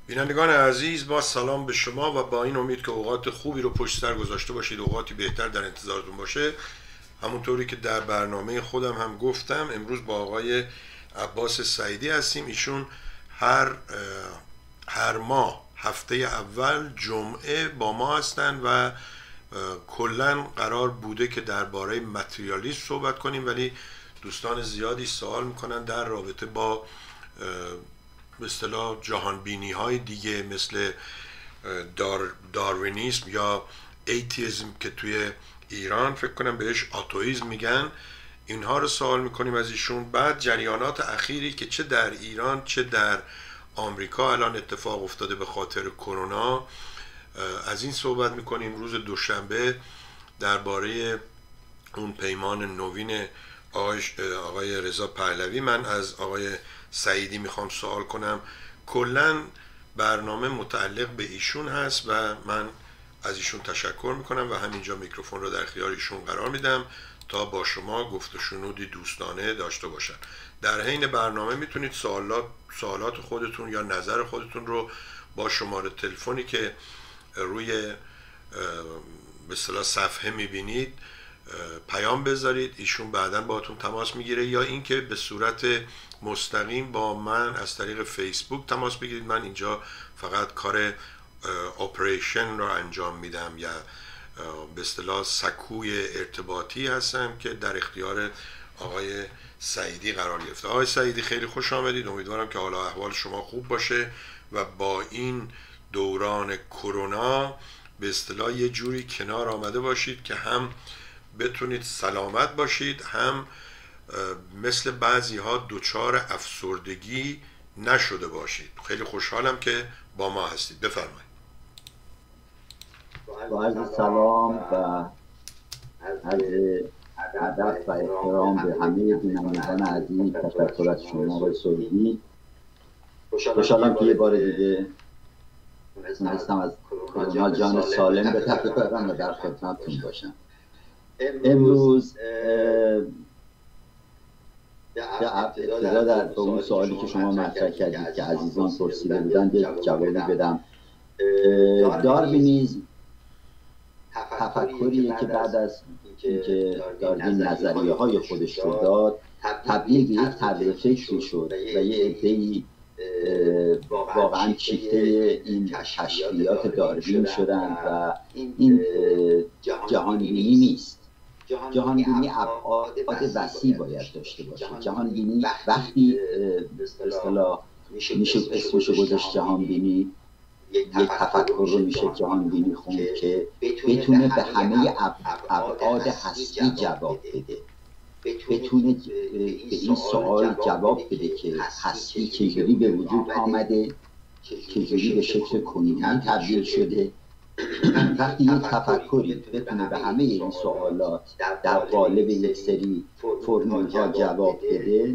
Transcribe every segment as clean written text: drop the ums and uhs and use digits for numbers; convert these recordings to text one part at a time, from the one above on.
بینندگان عزیز، با سلام به شما و با این امید که اوقات خوبی رو پشت سر گذاشته باشید، اوقاتی بهتر در انتظارتون باشه. همونطوری که در برنامه خودم هم گفتم، امروز با آقای عباس سعیدی هستیم. ایشون هر ماه هفته اول جمعه با ما هستن و کلا قرار بوده که درباره متریالیسم صحبت کنیم، ولی دوستان زیادی سوال میکنن در رابطه با به اصطلاح جهان بینی های دیگه مثل داروینیسم یا ایتیزم که توی ایران فکر کنم بهش آتویزم میگن. اینها رو سوال میکنیم از ایشون. بعد جریانات اخیری که چه در ایران چه در آمریکا الان اتفاق افتاده به خاطر کرونا، از این صحبت میکنیم. روز دوشنبه درباره اون پیمان نوین آقای رضا پهلوی من از آقای سعیدی میخوام سوال کنم. کلا برنامه متعلق به ایشون هست و من از ایشون تشکر میکنم و همینجا میکروفون رو در اختیار ایشون قرار میدم تا با شما گفت و شنودی دوستانه داشته باشن. در حین برنامه میتونید سوالات خودتون یا نظر خودتون رو با شماره تلفنی که روی به اصطلاح صفحه میبینید پیام بذارید، ایشون بعداً باهاتون تماس میگیره، یا اینکه به صورت مستقیم با من از طریق فیسبوک تماس بگیرید. من اینجا فقط کار اپریشن رو انجام میدم یا به اصطلاح سکوی ارتباطی هستم که در اختیار آقای سعیدی قرار گرفته. آقای سعیدی خیلی خوش آمدید. امیدوارم که حالا احوال شما خوب باشه و با این دوران کرونا به اصطلاح یه جوری کنار آمده باشید که هم بتونید سلامت باشید، هم مثل بعضی ها دچار افسردگی نشده باشید. خیلی خوشحالم که با ما هستید. بفرمایید. با عرض سلام و عرض ادب و احترام به همه بینندگان عزیز، تشکر از شما آقای سعیدی. خوشحالم که یه بار دیگه تونستم از کرونا جان سالم به در ببرم و در خدمتتون باشم. امروز ابتدا در اون سوالی که شما مطرح کردید که عزیزان پرسیده بودن یه جوابی بدم. داروینیسم تفکریه که بعد از اینکه داروین نظریه های خودش رو داد تبدیل به یک طرز فکری شد و یه عده‌ای واقعا چیفته این کشفیات داروین شدن و این جهانبینی نیست. جهانبینی ابعاد وسیع باید داشته باشه. جهانبینی وقتی به اصطلاح میشه اسمشو گذاشت جهانبینی، یک تفکر رو میشه جهانبینی خوند که بتونه به همه ابعاد هستی جواب بده، بتونه به این سوال جواب بده که هستی چجوری به وجود آمده، چجوری به شکل کنونی تبدیل شده. وقتی یک تفکری بتونه به همه این سوالات در قالب یک سری فرمول‌ها جواب بده،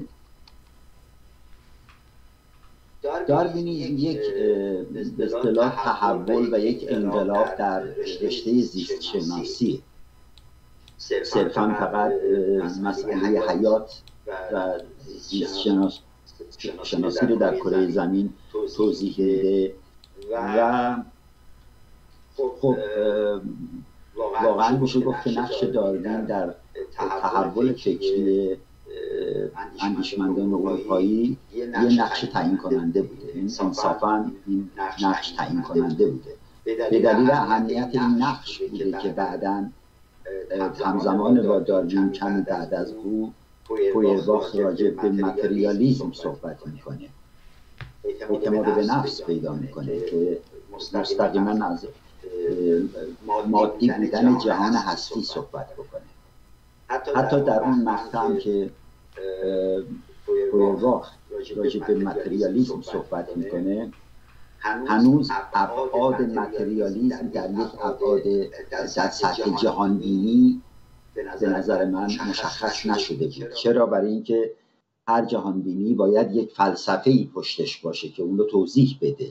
داروینیسم یک به اصطلاح تحول و یک انقلاب در رشته زیست شناسی، صرفاً فقط مسئله حیات و زیست شناسی رو در کره زمین توضیح میده و خب واقعا میشه گفت که نقش داروین در تحول فکری اندیشمندان اروپایی یه نقش تعیین کننده بوده. انصافاً این نقش تعیین کننده بوده. به دلیل اهمیت این نقش بوده که بعداً همزمان با داروین کمی بعد از او فویرباخ راجع به متریالیسم صحبت میکنه، اعتماد به نفس پیدا میکنه که مستقیما از مادی بودن جهان هستی صحبت بکنه. حتی در اون مقطع که فویرباخ راجع به متریالیسم صحبت میکنه، هنوز ابعاد متریالیسم در یک ابعاد در سطح جهانبینی به نظر من مشخص نشده بود. چرا؟ برای اینکه هر جهانبینی باید یک فلسفه‌ای پشتش باشه که اون رو توضیح بده.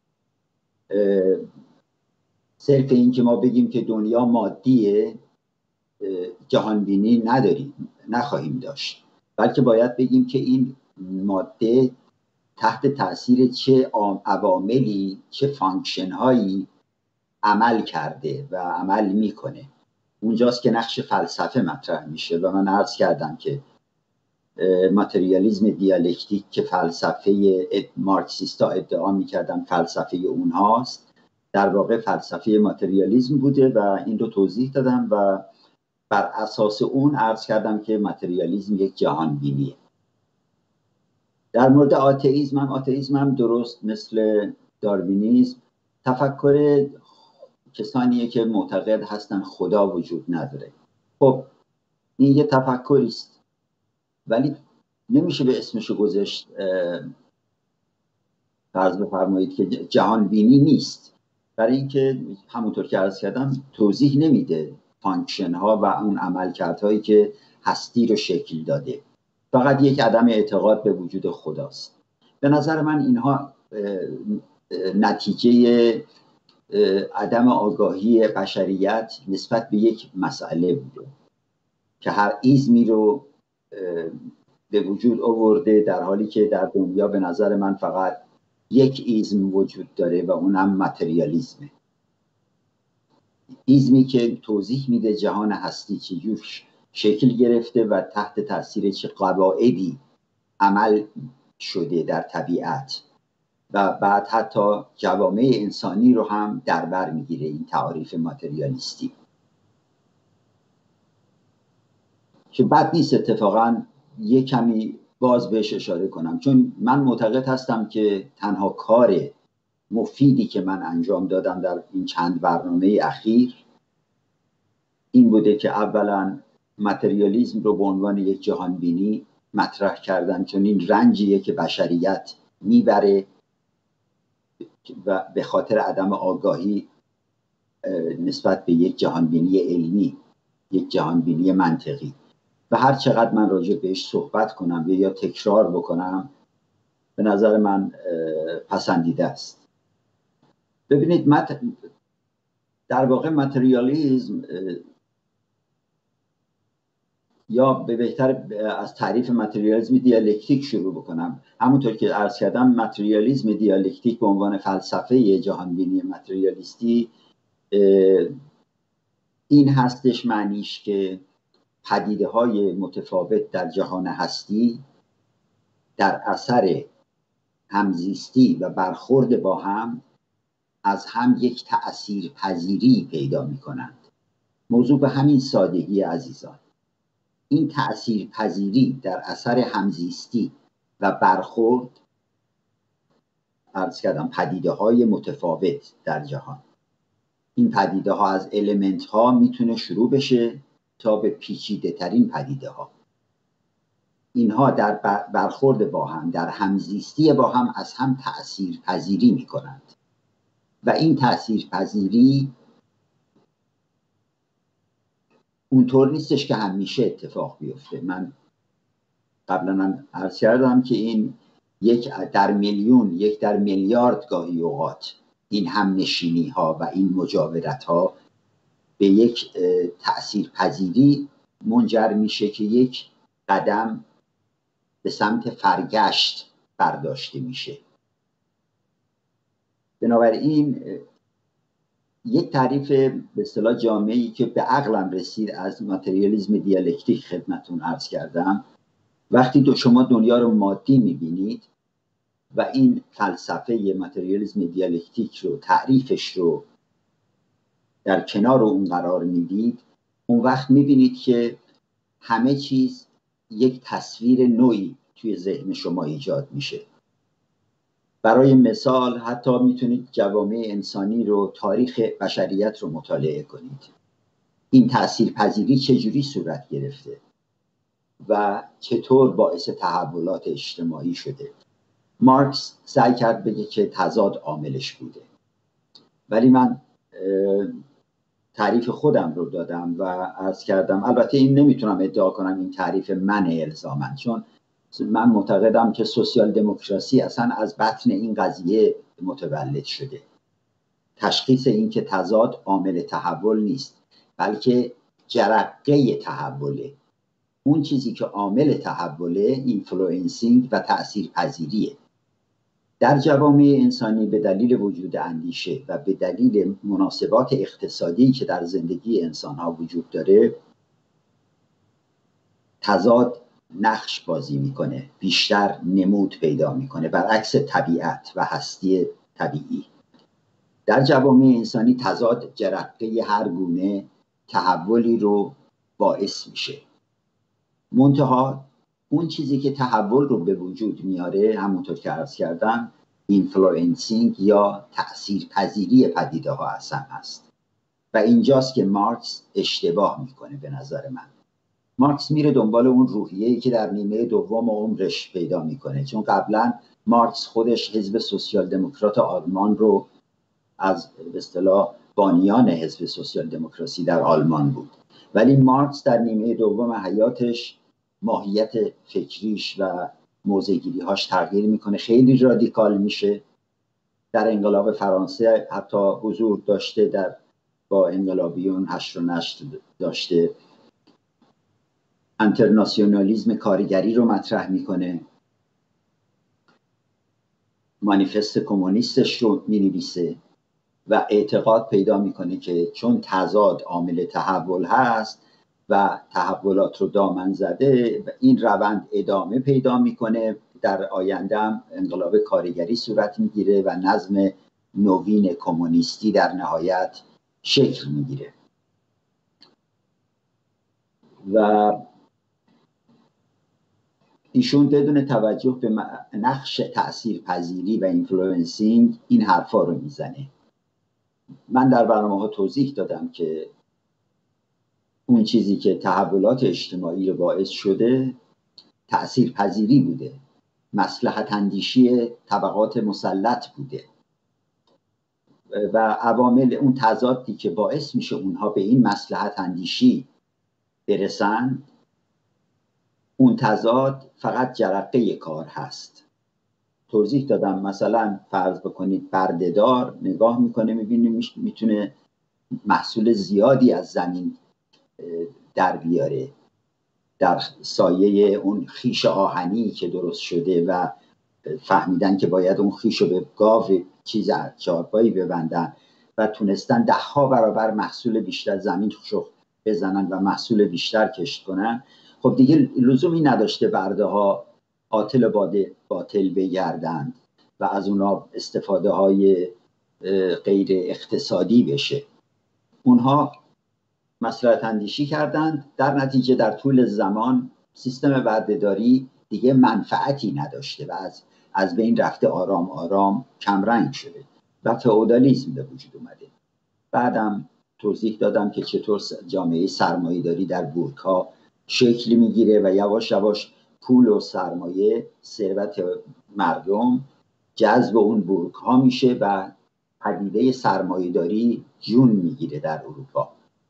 صرف این که ما بگیم که دنیا مادیه جهانبینی نداریم، نخواهیم داشت، بلکه باید بگیم که این ماده تحت تاثیر چه عواملی، چه فانکشن هایی عمل کرده و عمل میکنه. اونجاست که نقش فلسفه مطرح میشه و من عرض کردم که ماتریالیسم دیالکتیک که فلسفه مارکسیستا ادعا میکردن فلسفه اونهاست، در واقع فلسفه ماتریالیسم بوده و این رو توضیح دادم و بر اساس اون عرض کردم که ماتریالیسم یک جهان بینیه. در مورد آتئیسم هم درست مثل داروینیسم تفکر کسانیه که معتقد هستن خدا وجود نداره. خب این یه تفکری است ولی نمیشه به اسمشو گذاشت فرض بفرمایید که جهان بینی نیست، برای اینکه همونطور که عرض کردم توضیح نمیده فانکشن ها و اون عملکردهایی که هستی رو شکل داده، فقط یک عدم اعتقاد به وجود خداست. به نظر من اینها نتیجه عدم آگاهی بشریت نسبت به یک مسئله بوده که هر ایزمی رو به وجود آورده، در حالی که در دنیا به نظر من فقط یک ایزم وجود داره و اونم ماتریالیسمه. ایزمی که توضیح میده جهان هستی چجور شکل گرفته و تحت تاثیر چه قواعدی عمل شده در طبیعت و بعد حتی جوامع انسانی رو هم در بر میگیره این تعاریف ماتریالیستی، که بد نیست اتفاقا یک کمی باز بهش اشاره کنم، چون من معتقد هستم که تنها کار مفیدی که من انجام دادم در این چند برنامه اخیر این بوده که اولا ماتریالیسم رو به عنوان یک جهان بینی مطرح کردم، چون این رنجیه که بشریت میبره و به خاطر عدم آگاهی نسبت به یک جهان بینی علمی، یک جهان بینی منطقی، و هر چقدر من راجع بهش صحبت کنم یا تکرار بکنم به نظر من پسندیده است. ببینید در واقع ماتریالیسم، یا به بهتر از تعریف ماتریالیسم دیالکتیک شروع بکنم، همونطور که عرض کردم ماتریالیسم دیالکتیک به عنوان فلسفه جهانبینی ماتریالیستی این هستش معنیش که پدیده های متفاوت در جهان هستی در اثر همزیستی و برخورد با هم از هم یک تأثیر پذیری پیدا می کنند. موضوع به همین سادگی عزیزان. این تأثیر پذیری در اثر همزیستی و برخورد عرض کردم پدیده های متفاوت در جهان، این پدیده ها از المنت ها میتونه شروع بشه تا به پیچیده ترین پدیده ها. اینها در برخورد با هم، در همزیستی با هم از هم تأثیر پذیری می کنند و این تأثیر پذیری اونطور نیستش که همیشه اتفاق بیفته. من قبلا عرض کردم که این یک در میلیون، یک در میلیارد گاهی اوقات این همنشینی ها و این مجاورت ها به یک تأثیر پذیری منجر میشه که یک قدم به سمت فرگشت برداشته میشه. بنابراین یک تعریف به اصطلاح جامعی که به عقلم رسید از ماتریالیسم دیالکتیک خدمتون عرض کردم. وقتی شما دنیا رو مادی میبینید و این فلسفه ماتریالیسم دیالکتیک رو، تعریفش رو در کنار اون قرار میدید، اون وقت میبینید که همه چیز یک تصویر نوعی توی ذهن شما ایجاد میشه. برای مثال حتی میتونید جوامع انسانی رو، تاریخ بشریت رو مطالعه کنید. این تأثیر پذیری چجوری صورت گرفته و چطور باعث تحولات اجتماعی شده. مارکس سعی کرد بگه که تضاد عاملش بوده، ولی من تعریف خودم رو دادم و عرض کردم، البته این نمیتونم ادعا کنم این تعریف منه الزاماً، چون من معتقدم که سوسیال دموکراسی اصلا از بطن این قضیه متولد شده. تشخیص این که تضاد عامل تحول نیست، بلکه جرقه تحوله. اون چیزی که عامل تحوله اینفلوئنسینگ و تأثیر پذیریه. در جوامع انسانی به دلیل وجود اندیشه و به دلیل مناسبات اقتصادی که در زندگی انسان‌ها وجود داره، تضاد نقش بازی میکنه، بیشتر نمود پیدا میکنه، برعکس طبیعت و هستی طبیعی. در جوامع انسانی تضاد جرقه هر گونه تحولی رو باعث میشه. منتها اون چیزی که تحول رو به وجود میاره، همونطور که عرض کردم، اینفلوئنسینگ یا تأثیر پذیری پدیده ها اصلا هست. و اینجاست که مارکس اشتباه میکنه. به نظر من مارکس میره دنبال اون روحیه‌ای که در نیمه دوم عمرش پیدا میکنه، چون قبلا مارکس خودش حزب سوسیال دموکرات آلمان رو از به اصطلاح بانیان حزب سوسیال دموکراسی در آلمان بود، ولی مارکس در نیمه دوم حیاتش ماهیت فکریش و موضع‌گیری‌هاش تغییر میکنه، خیلی رادیکال میشه. در انقلاب فرانسه حتی حضور داشته، با انقلابیون حشر و نشر داشته، انترناسیونالیسم کارگری رو مطرح میکنه، مانیفست کمونیستش رو مینویسه و اعتقاد پیدا میکنه که چون تضاد عامل تحول هست و تحولات رو دامن زده و این روند ادامه پیدا میکنه، در آینده هم انقلاب کارگری صورت میگیره و نظم نوین کمونیستی در نهایت شکل میگیره. و ایشون بدون توجه به نقش تأثیرپذیری و اینفلوئنسینگ این حرفا رو میزنه. من در برنامه‌ها توضیح دادم که اون چیزی که تحولات اجتماعی رو باعث شده تأثیرپذیری بوده، مصلحت اندیشی طبقات مسلط بوده و عوامل اون تضادی که باعث میشه اونها به این مصلحت اندیشی برسن، اون تضاد فقط جرقه کار هست. توضیح دادم مثلا فرض بکنید بردهدار نگاه میکنه، میبینه میتونه محصول زیادی از زمین در بیاره در سایه اون خیش آهنی که درست شده و فهمیدن که باید اون خیش رو به گاو چیز چارپایی ببندن و تونستن 10 برابر محصول بیشتر زمین بزنن و محصول بیشتر کشت کنن. خب دیگه لزومی نداشته برده ها قاتل باطل بگردند و از اونا استفاده های غیر اقتصادی بشه. اونها مصلحت اندیشی کردند، در نتیجه در طول زمان سیستم بردهداری دیگه منفعتی نداشته و از بین رفته، آرام آرام کمرنگ شده و فئودالیسم به وجود اومده. بعدم توضیح دادم که چطور جامعه سرمایه‌داری در بورگ‌ها شکل میگیره و یواش یواش پول و سرمایه، ثروت مردم جذب اون بورگ‌ها میشه و پدیده سرمایه‌داری جون میگیره در اروپا.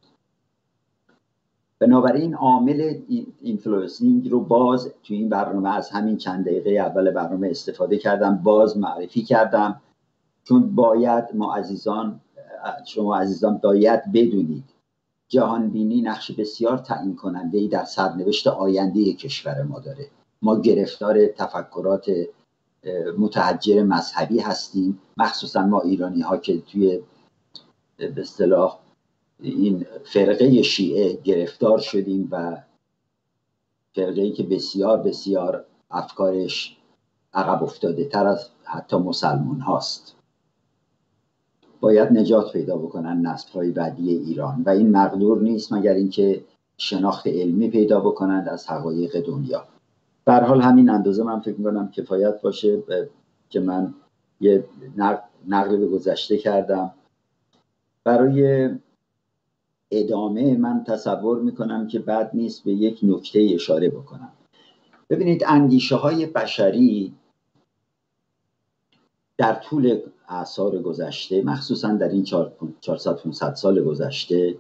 بنابراین عامل اینفلوئنسینگ رو باز توی این برنامه از همین چند دقیقه اول برنامه استفاده کردم، باز معرفی کردم، چون باید شما عزیزان باید بدونید جهانبینی نقش بسیار تعیین کننده‌ای در سرنوشت آینده کشور ما داره. ما گرفتار تفکرات متحجر مذهبی هستیم، مخصوصا ما ایرانی ها که توی به اصطلاح این فرقه شیعه گرفتار شدیم و فرقه‌ای که بسیار بسیار افکارش عقب افتاده تر از حتی مسلمان هاست. باید نجات پیدا بکنن نسل‌های بعدی ایران و این مقدور نیست مگر اینکه شناخت علمی پیدا بکنند از حقایق دنیا. به هر حال همین اندازه من فکر می‌کنم کفایت باشه که من یه نقل به گذشته کردم. برای ادامه من تصور میکنم که بد نیست به یک نکته اشاره بکنم. ببینید اندیشه های بشری در طول اعصار گذشته، مخصوصا در این 400-500 سال گذشته،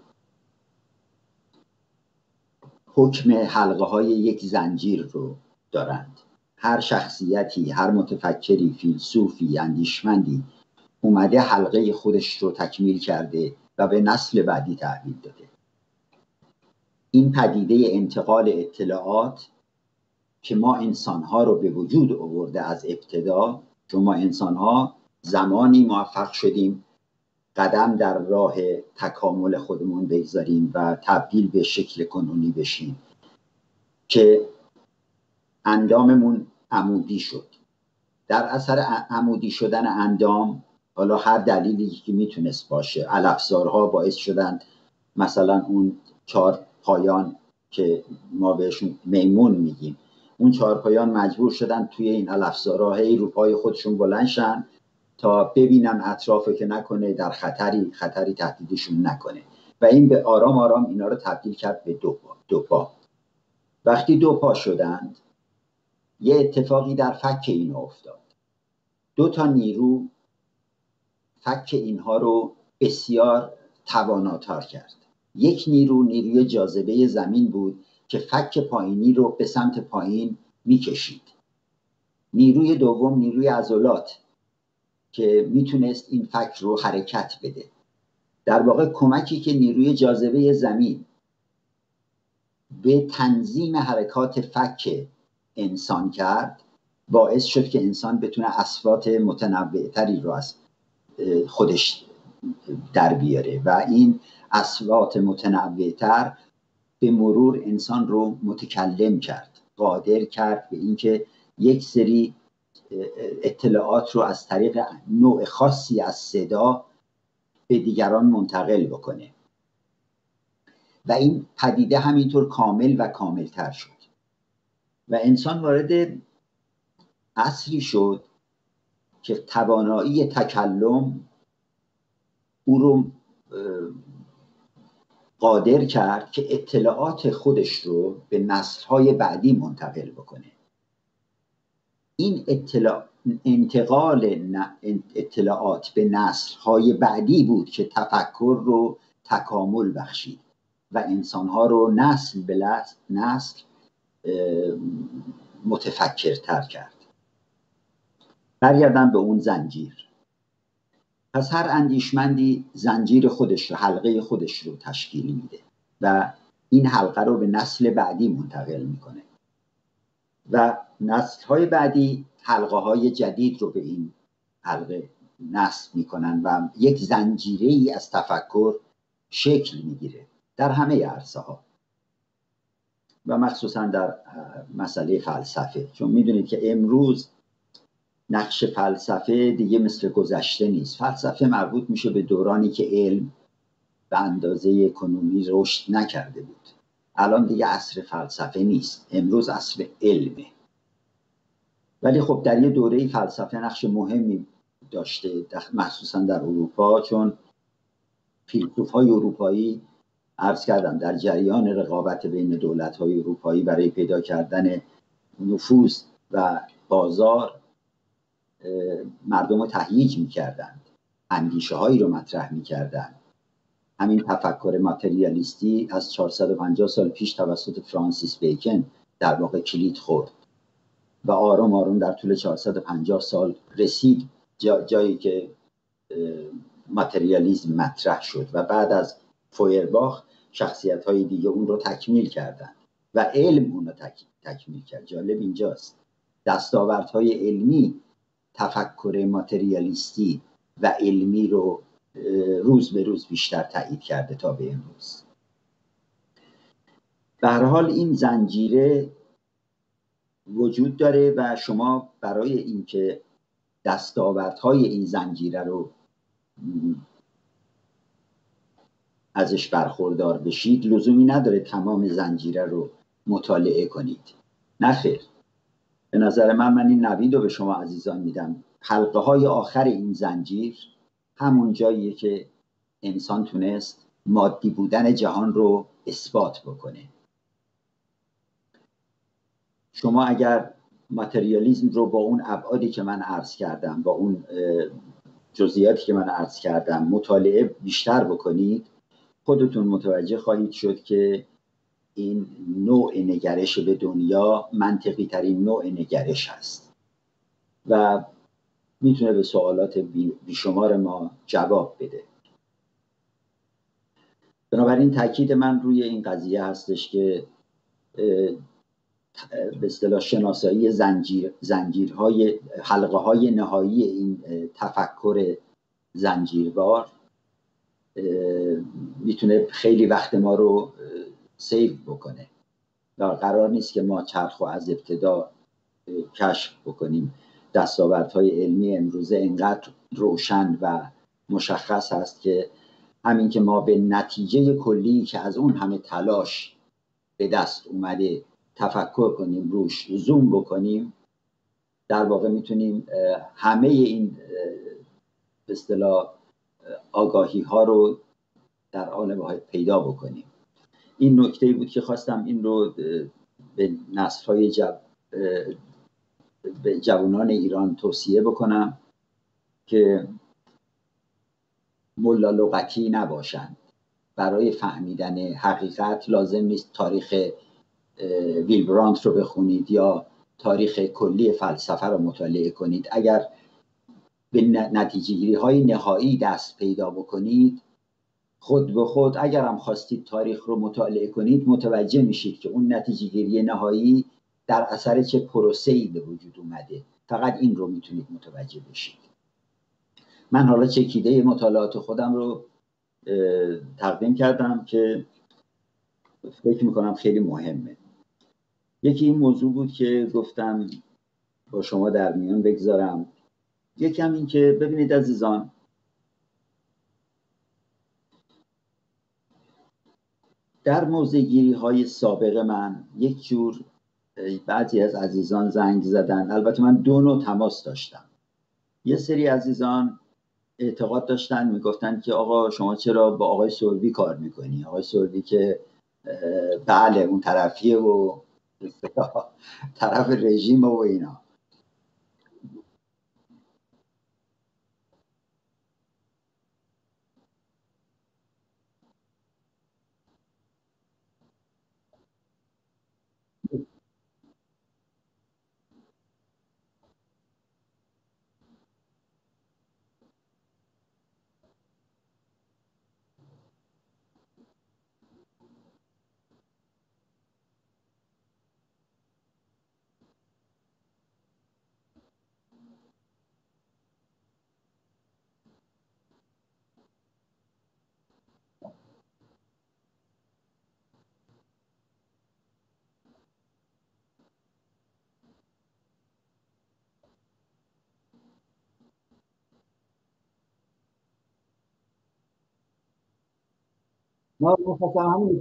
حکم حلقه های یک زنجیر رو دارند. هر شخصیتی، هر متفکری، فیلسوفی، اندیشمندی اومده حلقه خودش رو تکمیل کرده و به نسل بعدی تحویل داده. این پدیده انتقال اطلاعات که ما انسانها رو به وجود آورده از ابتدا چون ما انسان ها زمانی موفق شدیم قدم در راه تکامل خودمون بگذاریم و تبدیل به شکل کنونی بشیم که انداممون عمودی شد. در اثر عمودی شدن اندام، حالا هر دلیلی که میتونست باشه، علفزارها باعث شدن مثلا اون 4 پایان که ما بهشون میمون میگیم، اون 4 پایان مجبور شدن توی این علفزارها هی رو پای خودشون بلند شن تا ببینن اطرافو که نکنه در خطری تهدیدشون نکنه و این به آرام آرام اینا رو تبدیل کرد به دو پا. وقتی 2 پا شدند یه اتفاقی در فک اینا افتاد. 2 تا نیرو فک اینها رو بسیار تواناتر کرد. یک نیروی جاذبه زمین بود که فک پایینی رو به سمت پایین میکشید. نیروی دوم نیروی عضلات که میتونست این فک رو حرکت بده. در واقع کمکی که نیروی جاذبه زمین به تنظیم حرکات فک انسان کرد باعث شد که انسان بتونه اصوات متنوعتری رو از خودش در بیاره و این اصوات متنوعتر به مرور انسان رو متکلم کرد، قادر کرد به اینکه یک سری اطلاعات رو از طریق نوع خاصی از صدا به دیگران منتقل بکنه و این پدیده همینطور کامل و کاملتر شد و انسان وارد عصری شد که توانایی تکلم او رو قادر کرد که اطلاعات خودش رو به نسل‌های بعدی منتقل بکنه. این انتقال اطلاعات به نسل‌های بعدی بود که تفکر رو تکامل بخشید و انسان‌ها رو نسل به نسل متفکرتر کرد. برگردم به اون زنجیر. پس هر اندیشمندی زنجیر خودش رو، حلقه خودش رو تشکیل میده و این حلقه رو به نسل بعدی منتقل میکنه و نسل‌های بعدی حلقه های جدید رو به این حلقه نصب میکنن و یک زنجیره ای از تفکر شکل میگیره در همه عرصه ها و مخصوصا در مسئله فلسفه، چون میدونید که امروز نقش فلسفه دیگه مثل گذشته نیست. فلسفه مربوط میشه به دورانی که علم به اندازه کنونی رشد نکرده بود. الان دیگه عصر فلسفه نیست، امروز عصر علمه. ولی خب در یه دوره فلسفه نقش مهمی داشته، مخصوصا در اروپا، چون فیلسوف‌های اروپایی عرض کردم در جریان رقابت بین دولت‌های اروپایی برای پیدا کردن نفوذ و بازار مردم رو تهییج می‌کردند، اندیشه هایی رو مطرح می‌کردند. همین تفکر ماتریالیستی از 450 سال پیش توسط فرانسیس بیکن در واقع کلید خورد و آرام آرام در طول 450 سال رسید جایی که ماتریالیسم مطرح شد و بعد از فویرباخ شخصیت های دیگه اون رو تکمیل کردند و علم اون رو تکمیل کرد. جالب اینجاست دستاوردهای علمی تفکر ماتریالیستی و علمی رو روز به روز بیشتر تایید کرده تا به امروز. به هر حال این زنجیره وجود داره و شما برای اینکه دستاوردهای این زنجیره رو ازش برخوردار بشید لزومی نداره تمام زنجیره رو مطالعه کنید. نه خیر، به نظر من این نوید رو به شما عزیزان میدم. حلقه های آخر این زنجیر همون جاییه که انسان تونست مادی بودن جهان رو اثبات بکنه. شما اگر ماتریالیسم رو با اون ابعادی که من عرض کردم، با اون جزئیاتی که من عرض کردم مطالعه بیشتر بکنید، خودتون متوجه خواهید شد که این نوع نگرش به دنیا منطقی ترین نوع نگرش هست و میتونه به سوالات بیشمار ما جواب بده. بنابراین تاکید من روی این قضیه هستش که به اصطلاح شناسایی زنجیرهای حلقه های نهایی این تفکر زنجیروار میتونه خیلی وقت ما رو سیو بکنه. قرار نیست که ما چرخ رو از ابتدا کشف بکنیم. دستاوردهای علمی امروزه اینقدر روشن و مشخص هست که همین که ما به نتیجه کلی که از اون همه تلاش به دست اومده تفکر کنیم، روش زوم بکنیم، در واقع میتونیم همه این به اصطلاح آگاهی ها رو در عالم واحد پیدا بکنیم. این نکته بود که خواستم این رو به نسل‌های به جوانان ایران توصیه بکنم که ملا لغتی نباشند. برای فهمیدن حقیقت لازم نیست تاریخ ویل برانت رو بخونید یا تاریخ کلی فلسفه رو مطالعه کنید. اگر به نتیجه گیری های نهایی دست پیدا بکنید، خود به خود اگر هم خواستید تاریخ رو مطالعه کنید متوجه میشید که اون نتیجه گیری نهایی در اثر چه پروسه‌ای به وجود اومده. فقط این رو میتونید متوجه بشید. من حالا چکیده مطالعات خودم رو تقدیم کردم که فکر میکنم خیلی مهمه. یکی این موضوع بود که گفتم با شما در میان بگذارم. یکی هم این که ببینید عزیزان، در موضع‌گیری های سابق من یک جور بعضی از عزیزان زنگ زدن. البته من دو نوع تماس داشتم. یه سری عزیزان اعتقاد داشتن، میگفتن که آقا شما چرا با آقای سوربی کار میکنی؟ آقای سوربی که بله اون طرفیه و طرف رژیم و اینا. ما میخواستم همین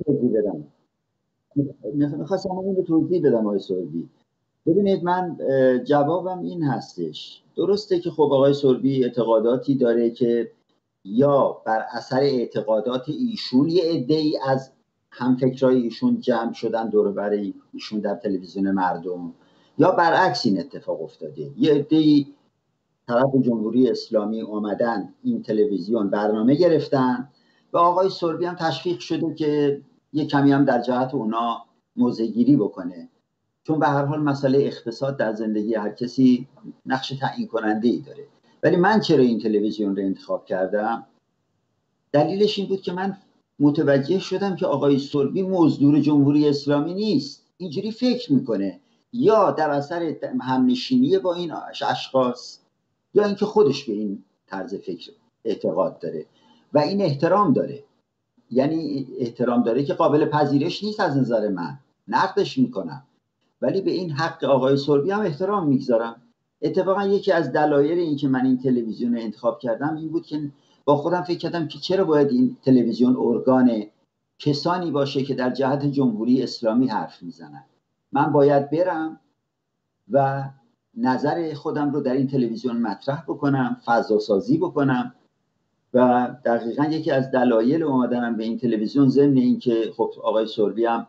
توضیح بدم آقای سوربی. ببینید من جوابم این هستش. درسته که خب آقای سوربی اعتقاداتی داره که یا بر اثر اعتقادات ایشون یه عده‌ای از همفکرای ایشون جمع شدن دور بر ایشون در تلویزیون مردم، یا برعکس این اتفاق افتاده. یه عده‌ای طرف جمهوری اسلامی اومدن این تلویزیون برنامه گرفتن و آقای سوربی هم تشویق شده که یه کمی هم در جهت اونا موضع‌گیری بکنه، چون به هر حال مسئله اقتصاد در زندگی هر کسی نقش تعیین کننده ای داره. ولی من چرا این تلویزیون رو انتخاب کردم؟ دلیلش این بود که من متوجه شدم که آقای سوربی مزدور جمهوری اسلامی نیست. اینجوری فکر میکنه، یا در اثر همنشینی با این اشخاص، یا اینکه خودش به این طرز فکر اعتقاد داره و این احترام داره. یعنی احترام داره که قابل پذیرش نیست از نظر من، نقدش میکنم، ولی به این حق آقای سوربی هم احترام میگذارم. اتفاقا یکی از دلایل این که من این تلویزیون رو انتخاب کردم این بود که با خودم فکر کردم که چرا باید این تلویزیون ارگان کسانی باشه که در جهت جمهوری اسلامی حرف میزنن. من باید برم و نظر خودم رو در این تلویزیون مطرح بکنم، فضا سازی بکنم. و دقیقا یکی از دلایل اومدنم به این تلویزیون، ضمن این که خب آقای سوربی هم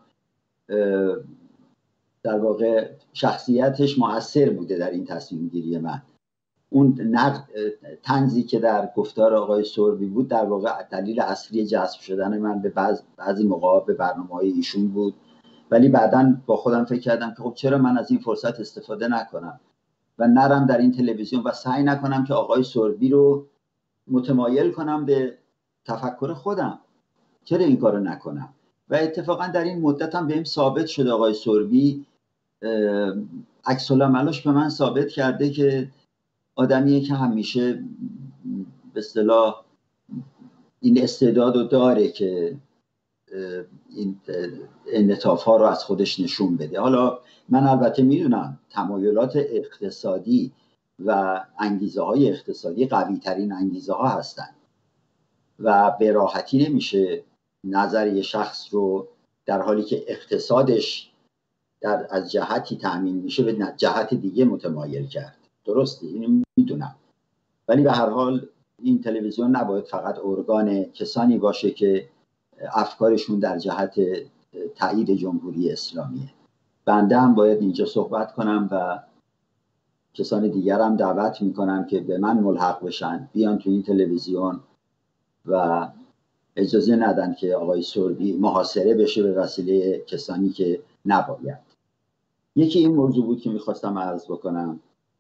در واقع شخصیتش مؤثر بوده در این تصمیم گیری من. اون نقد طنزی که در گفتار آقای سوربی بود در واقع دلیل اصلی جذب شدن من به بعضی موقع به برنامه‌های ایشون بود. ولی بعداً با خودم فکر کردم که خب چرا من از این فرصت استفاده نکنم و نرم در این تلویزیون و سعی نکنم که آقای سوربی رو متمایل کنم به تفکر خودم. چرا این کارو نکنم؟ و اتفاقا در این مدت هم بهم ثابت شد آقای سوربی عکس العملاش به من ثابت کرده که آدمیه که همیشه به اصطلاح این استعداد رو داره که این انعطاف ها رو از خودش نشون بده. حالا من البته میدونم تمایلات اقتصادی و انگیزه های اقتصادی قوی ترین انگیزه ها هستن و به راحتی نمیشه نظر یه شخص رو در حالی که اقتصادش از جهتی تأمین میشه به جهت دیگه متمایل کرد. درسته، اینو میدونم، ولی به هر حال این تلویزیون نباید فقط ارگان کسانی باشه که افکارشون در جهت تایید جمهوری اسلامیه. بنده هم باید اینجا صحبت کنم و کسان دیگر هم دعوت میکنم که به من ملحق بشن، بیان تو این تلویزیون و اجازه ندن که آقای سربی محاصره بشه به وسیله کسانی که نباید. یکی این موضوع بود که میخواستم عرض بکنم.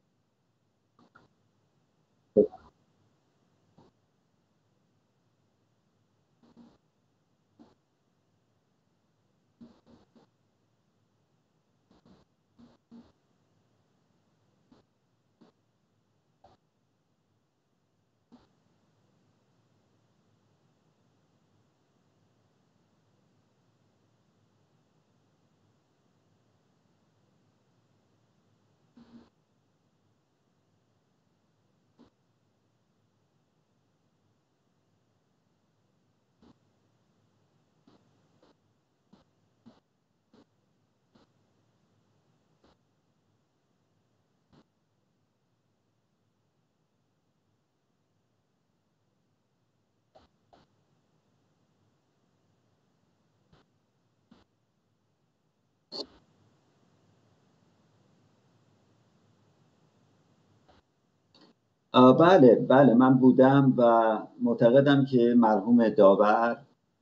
بله من بودم و معتقدم که مرحوم داور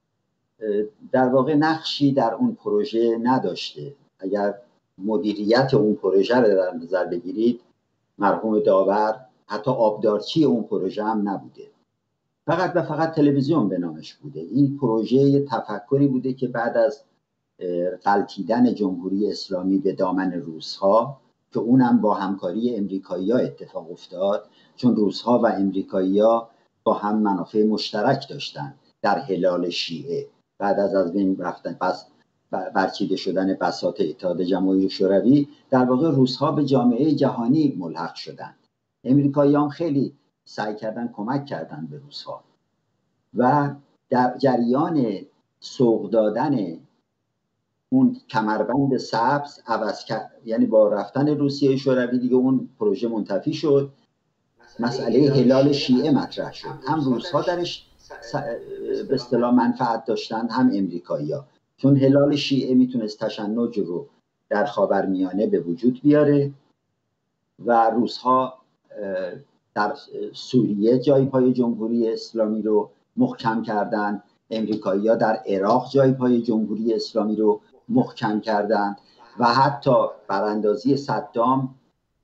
در واقع نقشی در اون پروژه نداشته. اگر مدیریت اون پروژه رو در نظر بگیرید، مرحوم داور حتی آبدارچی اون پروژه هم نبوده، فقط و فقط تلویزیون به نامش بوده. این پروژه تفکری بوده که بعد از غلتیدن جمهوری اسلامی به دامن روس‌ها، که اونم با همکاری امریکایی‌ها اتفاق افتاد، چون روس‌ها و امریکایی‌ها با هم منافع مشترک داشتن در هلال شیعه. بعد از بین رفتن برچیده شدن بساط اتحاد جماهیر شوروی، در واقع روس‌ها به جامعه جهانی ملحق شدند. امریکایی‌ها هم خیلی سعی کردن کمک کردن به روس‌ها و در جریان سوق دادن اون کمربند سبز عوض کرد، یعنی با رفتن روسیه شوروی دیگه اون پروژه منتفی شد. مسئله هلال شیعه مطرح شد. هم روس‌ها درش به اصطلاح منفعت داشتن، هم امریکایی‌ها، چون هلال شیعه میتونست تشنج رو در خاورمیانه به وجود بیاره و روس‌ها در سوریه جای پای جمهوری اسلامی رو محکم کردند، امریکایی‌ها در عراق جای پای جمهوری اسلامی رو محکم کردند و حتی براندازی صدام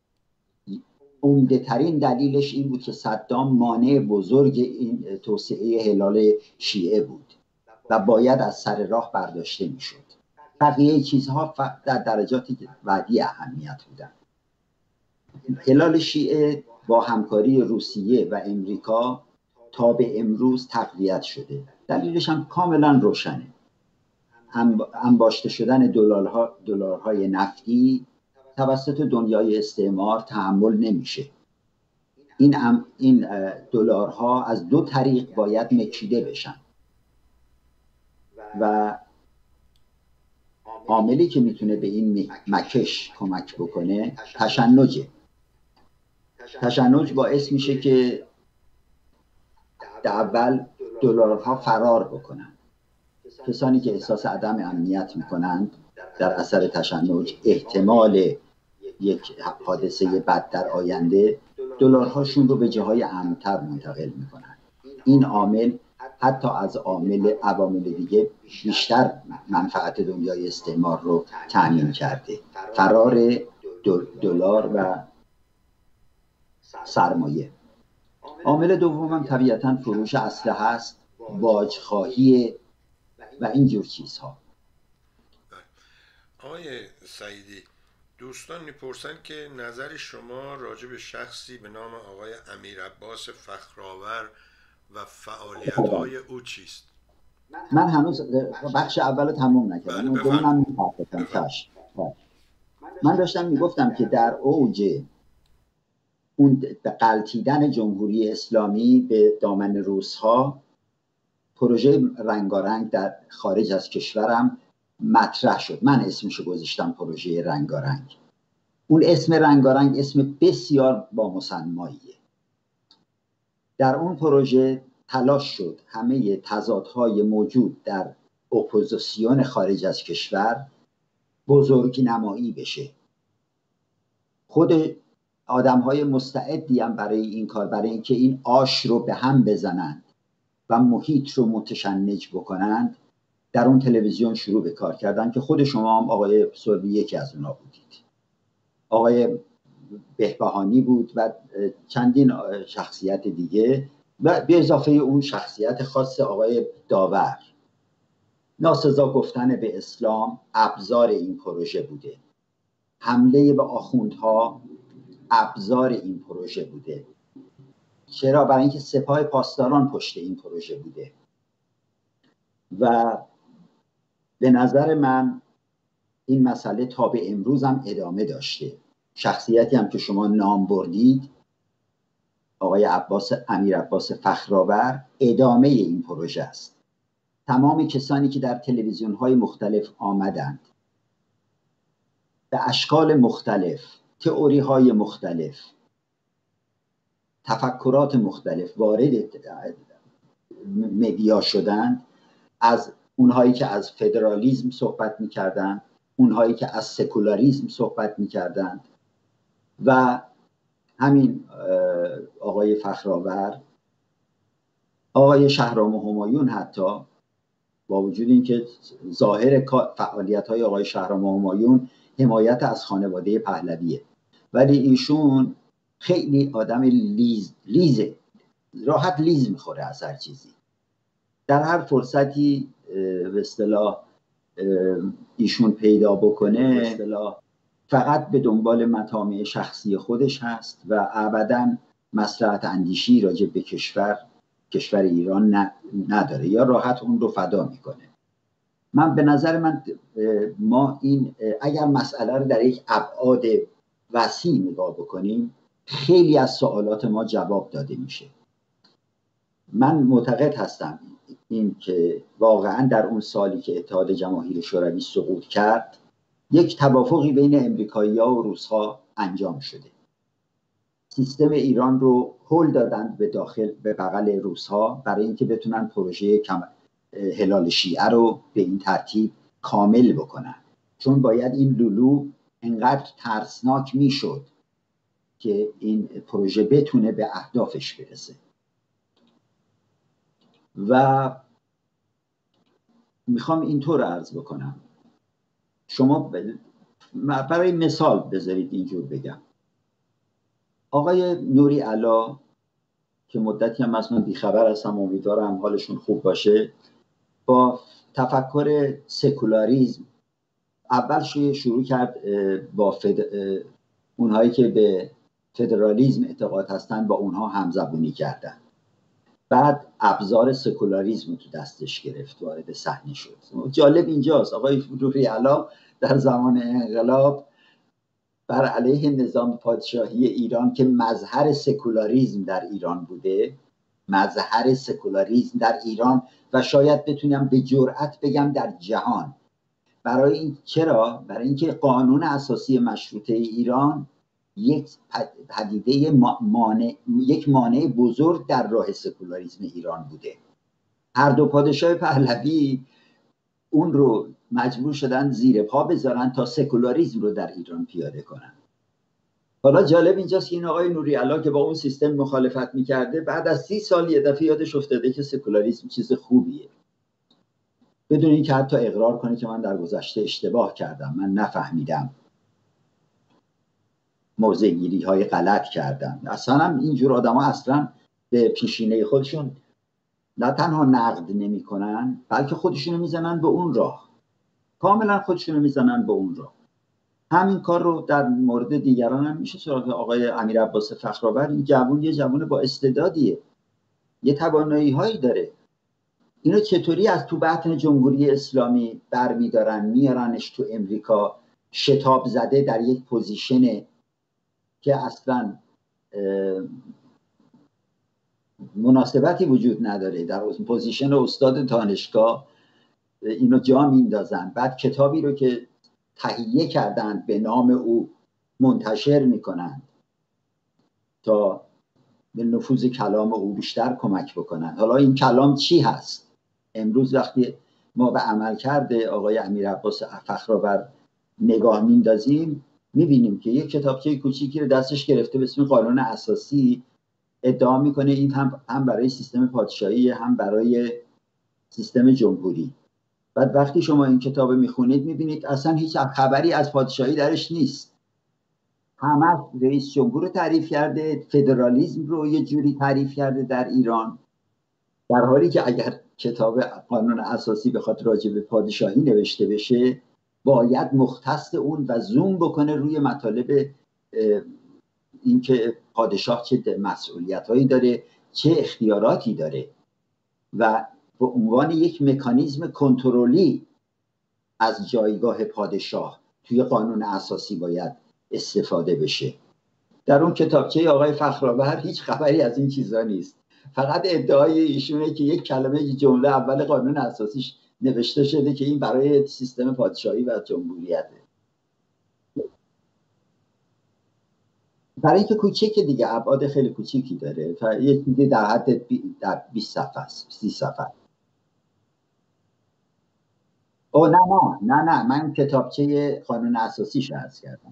عمده ترین دلیلش این بود که صدام مانع بزرگ این توسعه هلال شیعه بود و باید از سر راه برداشته میشد. بقیه چیزها در درجات بعدی اهمیت بودن. هلال شیعه با همکاری روسیه و امریکا تا به امروز تقویت شده. دلیلش هم کاملا روشنه. انباشته شدن دلارهای نفتی توسط دنیای استعمار تحمل نمیشه. این دلارها از دو طریق باید مکیده بشن و عاملی که میتونه به این مکش کمک بکنه تشنجه. تشنج باعث میشه که در اول دلارها فرار بکنن. کسانی که احساس عدم امنیت میکنند در اثر تشنج، احتمال یک حادثه بد در آینده، دلارهاشون رو به جاهای امن‌تر منتقل میکنن. این عامل حتی از عوامل دیگه بیشتر منفعت دنیای استعمار رو تأمین کرده. فرار دلار و سرمایه. عامل دومم طبیعتاً فروش اسلحه است، باجخواهی و اینجور چیزها. آقای سعیدی، دوستان میپرسن که نظر شما راجع به شخصی به نام آقای امیر عباس فخرآور و فعالیت‌های او چیست؟ من هنوز بخش اول تموم نکردم. بله اون دومم میپردازم. بفرمایید. من داشتم میگفتم که در اوج اون غلتیدن جمهوری اسلامی به دامن روس‌ها، پروژه رنگارنگ در خارج از کشورم مطرح شد. من اسمشو گذاشتم پروژه رنگارنگ. اون اسم رنگارنگ اسم بسیار با مسماییه. در اون پروژه تلاش شد همه تضادهای موجود در اپوزیسیون خارج از کشور بزرگ نمایی بشه. خود آدم‌های مستعدی هم برای این کار، برای اینکه این آش رو به هم بزنند و محیط رو متشنج بکنند، در اون تلویزیون شروع به کار کردن که خود شما هم آقای سربی یکی از اونا بودید. آقای بهبهانی بود و چندین شخصیت دیگه و به اضافه اون شخصیت خاص آقای داور. ناسزا گفتن به اسلام ابزار این پروژه بوده. حمله به آخوندها ابزار این پروژه بوده. چرا؟ برای اینکه سپاه پاسداران پشت این پروژه بوده. و به نظر من این مسئله تا به امروز هم ادامه داشته. شخصیتی هم که شما نام بردید، آقای امیر عباس فخرآور، ادامه این پروژه است. تمام کسانی که در تلویزیون‌های مختلف آمدند، به اشکال مختلف، تئوری‌های مختلف، تفکرات مختلف وارد مدیا شدند، از اونهایی که از فدرالیسم صحبت می‌کردند، اونهایی که از سکولاریسم صحبت می‌کردند و همین آقای فخرآور، آقای شهرام همایون، حتی با وجود اینکه ظاهر فعالیت‌های آقای شهرام همایون حمایت از خانواده پهلویه، ولی ایشون خیلی آدم لیزه، راحت لیز میخوره از هر چیزی. در هر فرصتی به اصطلاح ایشون پیدا بکنه، به اصطلاح فقط به دنبال مطامع شخصی خودش هست و ابداً مصلحت اندیشی راجع به کشور ایران نداره یا راحت اون رو فدا میکنه. من به نظر من ما این اگر مسئله رو در یک ابعاد وسیع نگاه بکنیم، خیلی از سوالات ما جواب داده میشه. من معتقد هستم این که واقعا در اون سالی که اتحاد جماهیر شوروی سقوط کرد، یک توافقی بین امریکایی‌ها و روس‌ها انجام شده. سیستم ایران رو هل دادند به بغل روس‌ها برای اینکه بتونن پروژه هلال شیعه رو به این ترتیب کامل بکنن، چون باید این لولو انقدر ترسناک میشد که این پروژه بتونه به اهدافش برسه. و میخوام اینطور عرض بکنم، شما برای مثال بذارید اینجور بگم، آقای نوری علا که مدتی هم از من بیخبر هستم، امیدوارم حالشون خوب باشه، با تفکر سکولاریسم اول شروع کرد با اونهایی که به فدرالیسم اعتقاد هستن با اونها همزبونی کردن. بعد ابزار سکولاریسم تو دستش گرفت، وارد صحنه شد. جالب اینجاست آقای نوری علا در زمان انقلاب بر علیه نظام پادشاهی ایران که مظهر سکولاریسم در ایران بوده، مظهر سکولاریسم در ایران و شاید بتونم به جرئت بگم در جهان، چرا؟ برای اینکه قانون اساسی مشروطه ایران یک پدیده یک مانع بزرگ در راه سکولاریسم ایران بوده. هر دو پادشاه پهلوی اون رو مجبور شدن زیر پا بذارن تا سکولاریسم رو در ایران پیاده کنن. حالا جالب اینجاست که این آقای نوری علا که با اون سیستم مخالفت میکرده، بعد از 30 سال یه دفعه یادش افتاده که سکولاریسم چیز خوبیه، بدون اینکه حتی اقرار کنه که من در گذشته اشتباه کردم، من نفهمیدم، موضع گیری های غلط کردم. اصلا هم اینجور آدم ها اصلا به پیشینه خودشون نه تنها نقد نمی کنن، بلکه خودشونو میزنن به اون راه، کاملا خودشونو میزنن به اون راه. همین کار رو در مورد دیگران هم میشه سراغ آقای امیرعباس فخرآور. این جوون یه جوون با استعدادیه، یه توانایی هایی داره. اینو چطوری از تو بطن جمهوری اسلامی برمیدارن میارنش تو امریکا، شتاب زده در یک پوزیشن که اصلا مناسبتی وجود نداره، در پوزیشن استاد دانشگاه اینو جا میندازن. بعد کتابی رو که تهیه کردن به نام او منتشر میکنن تا به نفوذ کلام او بیشتر کمک بکنن. حالا این کلام چی هست؟ امروز وقتی ما به عمل کرده آقای امیرعباس فخرآور نگاه میندازیم، میبینیم که یک کتابچه کوچیکی رو دستش گرفته به اسم قانون اساسی، ادعا میکنه این هم برای سیستم پادشاهی هم برای سیستم جمهوری. بعد وقتی شما این کتاب میخونید میبینید اصلا هیچ خبری از پادشاهی درش نیست. همه رئیس جمهور رو تعریف کرده، فدرالیسم رو یه جوری تعریف کرده در ایران، در حالی که اگر کتاب قانون اساسی بخواد راجع به پادشاهی نوشته بشه باید مختص اون و زوم بکنه روی مطالب اینکه پادشاه چه مسئولیت‌هایی داره، چه اختیاراتی داره و به عنوان یک مکانیزم کنترلی از جایگاه پادشاه توی قانون اساسی باید استفاده بشه. در اون کتابچه آقای فخرآور هیچ خبری از این چیزا نیست. فقط ادعای ایشونه که یک کلمه جمله اول قانون اساسیش نوشته شده که این برای سیستم پادشاهی و جمهوریته. برای اینکه کوچیکه دیگه، ابعاد خیلی کوچیکی داره، یه چیزی در حد 20 صفحه است، 30 صفحه. او نه من کتابچه قانون اساسیش عرض کردم.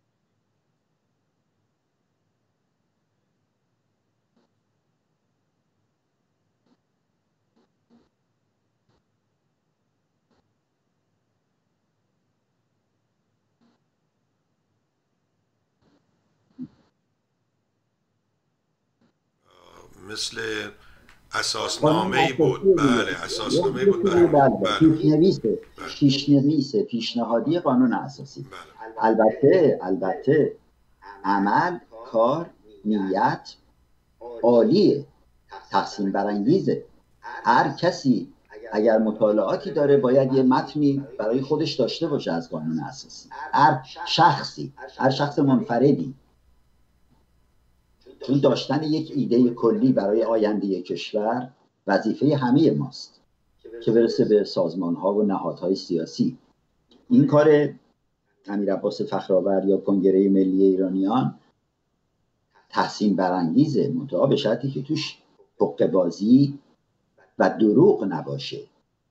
مثل اساسنامه‌ای بود. بله اساسنامه‌ای بود. پیشنویس پیشنهادی قانون اساسی. البته عمل، کار، نیت عالیه، تحسین برانگیزه. هر کسی اگر مطالعاتی داره باید یه متنی برای خودش داشته باشه از قانون اساسی. هر شخص منفردی، چون داشتن یک ایده کلی برای آینده کشور وظیفه همه ماست، که برسه به سازمان‌ها و نهادهای سیاسی. این کار امیرعباس فخرآور یا کنگره ملی ایرانیان تحسین برانگیزه، منتها به شرطی که توش حقه‌بازی و دروغ نباشه.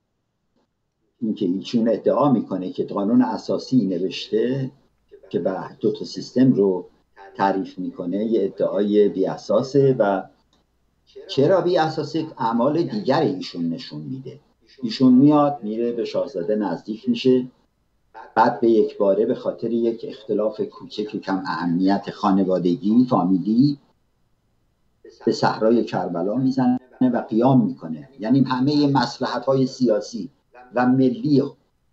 این که ایشون ادعا میکنه که قانون اساسی نوشته که به 2 تا سیستم رو تعریف میکنه، یه ادعای بی اساسه و چرا بی اساسه؟ اعمال دیگر ایشون نشون میده. ایشون میاد میره به شاهزاده نزدیک میشه، بعد به یک باره به خاطر یک اختلاف کوچک کم اهمیت خانوادگی فامیلی به صحرای کربلا میزنه و قیام میکنه. یعنی همه مصلحت‌های سیاسی و ملی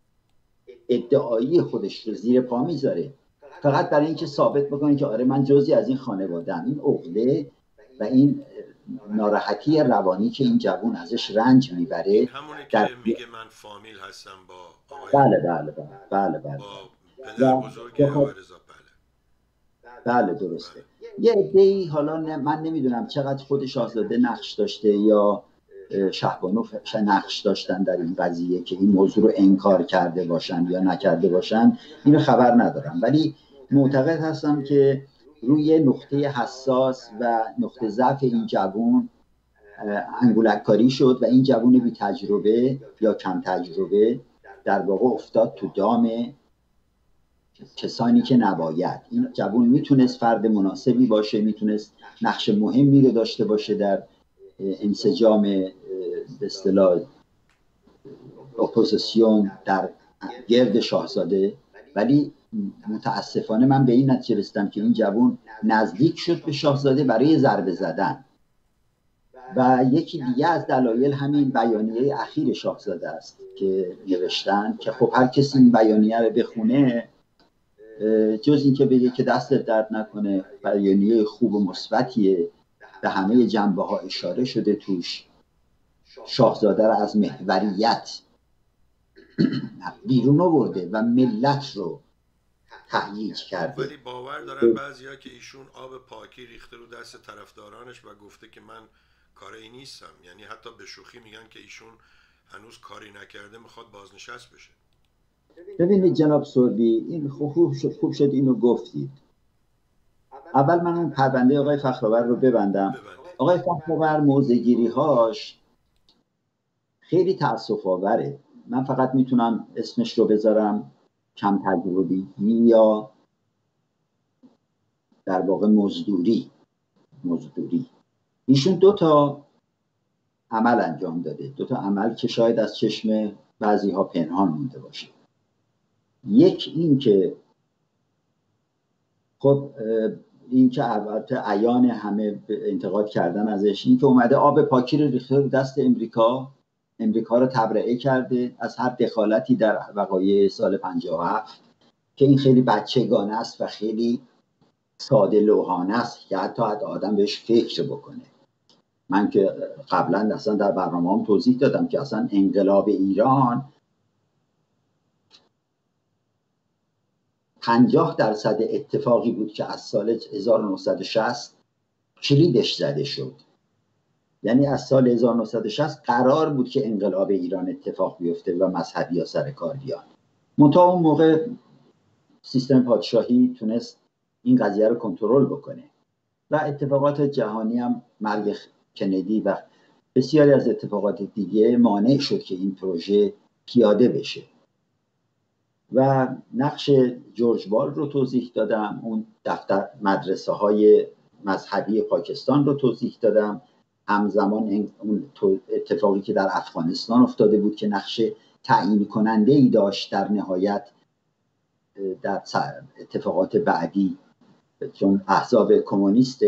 ادعایی خودش رو زیر پا میذاره، فقط برای اینکه ثابت بکنه که آره من جزئی از این خانواده‌ام. این عقده و این ناراحتی روانی که این جوون ازش رنج میبره، همونی که میگه من فامیل هستم با بله با پدر بزرگ آقای رضا. بله درسته. یه عده‌ای، حالا من نمیدونم چقدر خود شاهزاده نقش داشته یا شهبانو نقش داشتن در این قضیه که این موضوع رو انکار کرده باشن یا نکرده باشن، اینو خبر ندارم، ولی معتقد هستم که روی نقطه حساس و نقطه ضعف این جوون انگولک کاری شد و این جوون بی تجربه یا کم تجربه در واقع افتاد تو دام کسانی که نباید. این جوون میتونست فرد مناسبی باشه، میتونست نقش مهمی رو داشته باشه در انسجام به اصطلاح اپوزیسیون در گرد شاهزاده، ولی متاسفانه من به این نتیجه رسیدم که این جوون نزدیک شد به شاهزاده برای ضربه زدن. و یکی دیگه از دلایل همین بیانیه اخیر شاهزاده است که نوشتن که خب هر کسی این بیانیه رو بخونه جز این که بگه که دستت درد نکنه، بیانیه خوب و مثبتیه، به همه جنبه ها اشاره شده توش، شاهزاده را از محوریت بیرون آورده و ملت رو تهییج کرده. ولی باور دارن بعضیا که ایشون آب پاکی ریخته رو دست طرفدارانش و گفته که من کاری نیستم. یعنی حتی به شوخی میگن که ایشون هنوز کاری نکرده میخواد بازنشست بشه. ببینید جناب سوربی، این خوب شد اینو گفتید. اول من اون پرونده آقای فخرآور رو ببندم. آقای فخرآور موضع‌گیری هاش خیلی تأسف آوره. من فقط میتونم اسمش رو بذارم کم تجربی یا در واقع مزدوری. ایشون 2 تا عمل انجام داده، 2 تا عمل که شاید از چشم بعضی ها پنهان مونده باشه. یک این که خب این که البته عیان همه انتقاد کردن ازش، این که اومده آب پاکی رو ریخته رو دست امریکا رو تبرئه کرده از هر دخالتی در وقایع سال 57 که این خیلی بچگانه است و خیلی ساده لوحانه است که حتی آدم بهش فکر بکنه. من که قبلا اصلا در برنامه‌ام توضیح دادم که اصلا انقلاب ایران 50% اتفاقی بود که از سال 1960 کلیدش زده شد. یعنی از سال 1960 قرار بود که انقلاب ایران اتفاق بیفته و مذهبی ها سر کار بیان. منتها اون موقع سیستم پادشاهی تونست این قضیه رو کنترل بکنه و اتفاقات جهانی هم مرگ کندی و بسیاری از اتفاقات دیگه مانع شد که این پروژه پیاده بشه. و نقش جورج بال رو توضیح دادم، اون دفتر مدرسه های مذهبی پاکستان رو توضیح دادم، همزمان اون اتفاقی که در افغانستان افتاده بود که نقش تعیین کننده ای داشت در نهایت در اتفاقات بعدی، چون احزاب کمونیست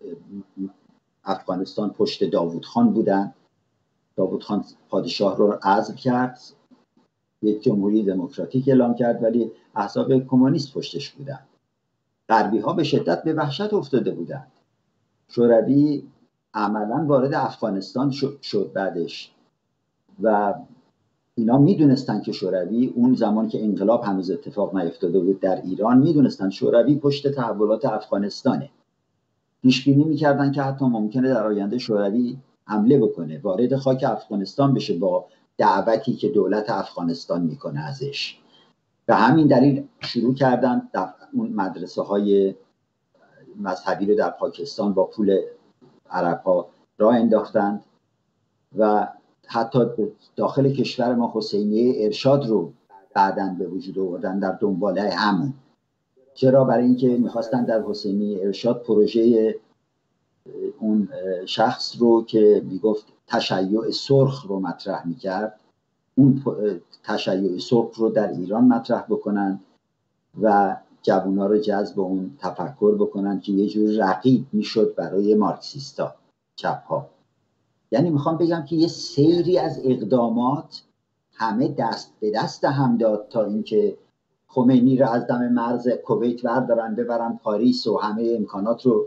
افغانستان پشت داوود خان بودن. داوود خان پادشاه رو عزل کرد، یک جمهوری دموکراتیک اعلام کرد، ولی احزاب کمونیست پشتش بودن. غربی ها به شدت به وحشت افتاده بودند. شوروی عملا وارد افغانستان شد بعدش و اینا میدونستن که شوروی اون زمان که انقلاب هنوز اتفاق نیفتاده بود در ایران، میدونستن شوروی پشت تحولات افغانستانه. پیش بینی میکردن که حتی ممکنه در آینده شوروی حمله بکنه، وارد خاک افغانستان بشه با دعوتی که دولت افغانستان میکنه ازش. به همین دلیل شروع کردن اون مدرسه های مذهبی رو در پاکستان با پول عرب ها راه انداختند و حتی داخل کشور ما حسینیه ارشاد رو بعداً به وجود آوردن در دنباله همون. چرا؟ برای اینکه میخواستن در حسینیه ارشاد پروژه اون شخص رو که میگفت تشیع سرخ رو مطرح میکرد، اون تشیع سرخ رو در ایران مطرح بکنن و جوونا رو جذب اون تفکر بکنن که یه جور رقیب میشد برای مارکسیستا چپ ها. یعنی میخوام بگم که یه سیری از اقدامات همه دست به دست هم داد تا اینکه خمینی رو از دم مرز کویت بردارن ببرن پاریس و همه امکانات رو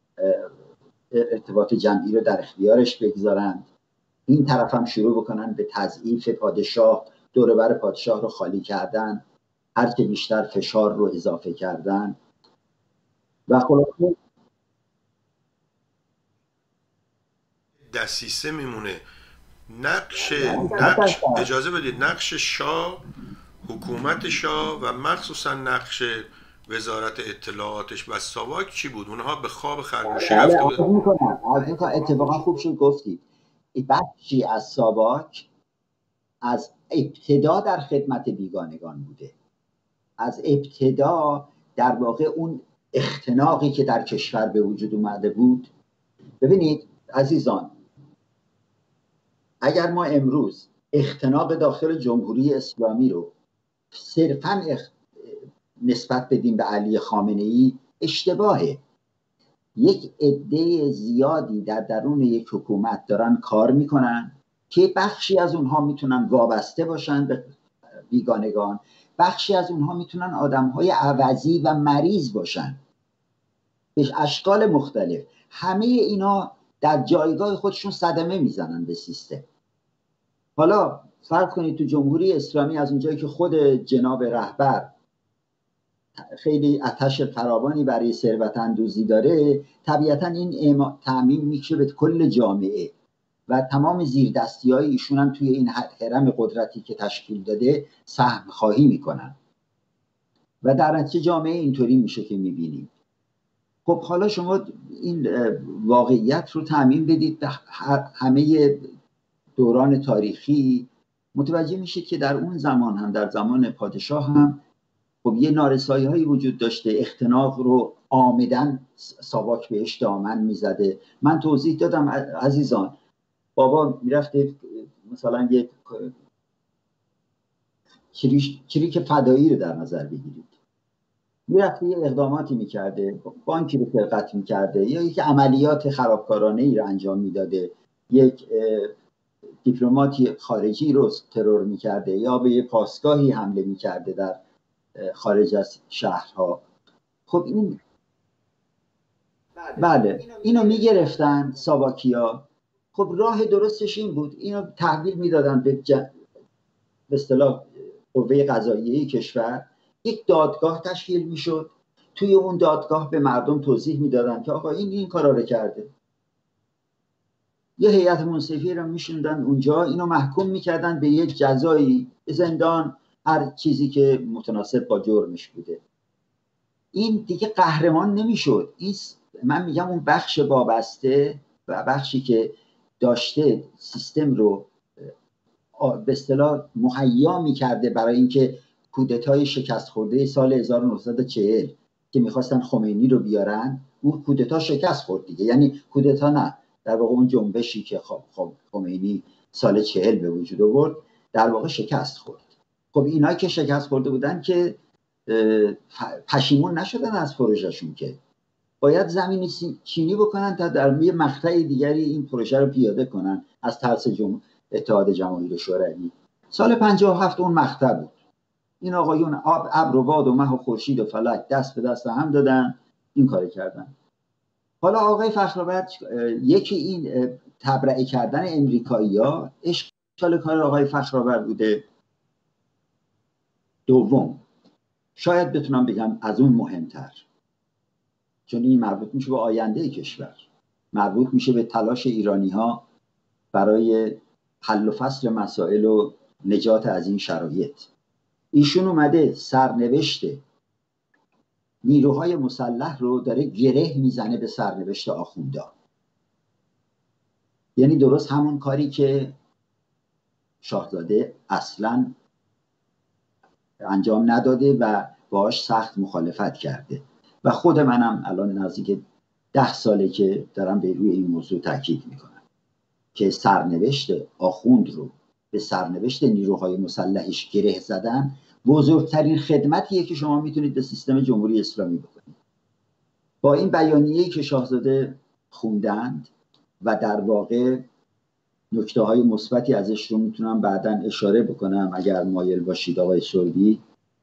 ارتباط جمعی رو در اختیارش بگذارن. این طرف هم شروع بکنن به تضعیف پادشاه، دور و بر پادشاه رو خالی کردن، هرچه بیشتر فشار رو اضافه کردن و خلاصه دسیسه میمونه. نقش اجازه بدید، نقش شاه، حکومت شاه و مخصوصا نقش وزارت اطلاعاتش و ساواک چی بود؟ اونها به خواب خرگوشی رفته بود. اتفاقا خوب شد گفتید. بخشی از ساواک از ابتدا در خدمت بیگانگان بوده. از ابتدا در واقع اون اختناقی که در کشور به وجود اومده بود. ببینید عزیزان، اگر ما امروز اختناق داخل جمهوری اسلامی رو صرفاً نسبت بدیم به علی خامنه‌ای، اشتباهه. یک عده زیادی در درون یک حکومت دارن کار میکنن که بخشی از اونها میتونن وابسته باشن به بیگانگان، بخشی از اونها میتونن آدمهای عوضی و مریض باشن به اشکال مختلف. همه اینا در جایگاه خودشون صدمه میزنن به سیستم. حالا فرض کنید تو جمهوری اسلامی از اونجایی که خود جناب رهبر خیلی آتش فراوانی برای ثروت اندوزی داره، طبیعتا این تعمیم میشه به کل جامعه و تمام زیردستی‌های ایشون هم توی این هرم قدرتی که تشکیل داده سهم خواهی میکنن و در نتیجه جامعه اینطوری میشه که میبینیم. خب حالا شما این واقعیت رو تعمیم بدید به همه دوران تاریخی، متوجه میشید که در اون زمان هم، در زمان پادشاه هم، خب یه نارسایی هایی وجود داشته، اختناق رو عامدن ساواک بهش دامن میزده. من توضیح دادم عزیزان، بابا میرفته مثلا یک چریک فدایی رو در نظر بگیرید، میرفته یه اقداماتی میکرده، بانکی رو سرقت میکرده یا یک عملیات خرابکارانه ای رو انجام میداده، یک دیپلماتی خارجی رو ترور میکرده یا به یه پاسگاهی حمله میکرده در خارج از شهرها. خب این بله اینو میگرفتن ساواکیا. خب راه درستش این بود، اینو تحویل میدادن به اصطلاح قوه قضاییه کشور، یک دادگاه تشکیل میشد، توی اون دادگاه به مردم توضیح میدادن که آقا این کارا رو کرده، یه هیئت منصفی رو میشوندن اونجا، اینو محکوم میکردن به یک جزایی، زندان، هر چیزی که متناسب با جرمش بوده. این دیگه قهرمان نمیشد. این من میگم اون بخش وابسته و بخشی که داشته سیستم رو به اصطلاح مهیا میکرده برای اینکه کودتای شکست خورده سال 1940 که میخواستن خمینی رو بیارن، اون کودتا شکست خورد دیگه. یعنی کودتا نه، در واقع اون جنبشی که خب خمینی سال 40 به وجود آورد در واقع شکست خورد. خب اینا که شکست خورده بودن که پشیمون نشدن از پروژهشون، که باید زمینی چینی بکنن تا در یه مقطع دیگری این پروژه رو پیاده کنن از ترس اتحاد جماهیر شوروی. سال 57 اون مقطع بود. این آقایون ابر و باد و مه و خورشید و فلک دست به دست هم دادن، این کار کردن. حالا آقای فخرآورد یکی این تبرئه کردن امریکایی‌ها اشکال کار آقای فخرآورد بوده. دوم شاید بتونم بگم از اون مهمتر، چون این مربوط میشه به آینده کشور، مربوط میشه به تلاش ایرانی‌ها برای حل و فصل مسائل و نجات از این شرایط. ایشون اومده سرنوشت نیروهای مسلح رو داره گره میزنه به سرنوشت آخوندا. یعنی درست همون کاری که شاهزاده اصلاً انجام نداده و باهاش سخت مخالفت کرده و خود منم الان نزدیک 10 ساله که دارم به روی این موضوع تاکید میکنم که سرنوشت آخوند رو به سرنوشت نیروهای مسلحش گره زدن بزرگترین خدمتیه که شما میتونید به سیستم جمهوری اسلامی بکنید. با این بیانیه‌ای که شاهزاده خوندند و در واقع نکته‌های مثبتی ازش رو میتونم بعداً اشاره بکنم اگر مایل باشید آقای سربی،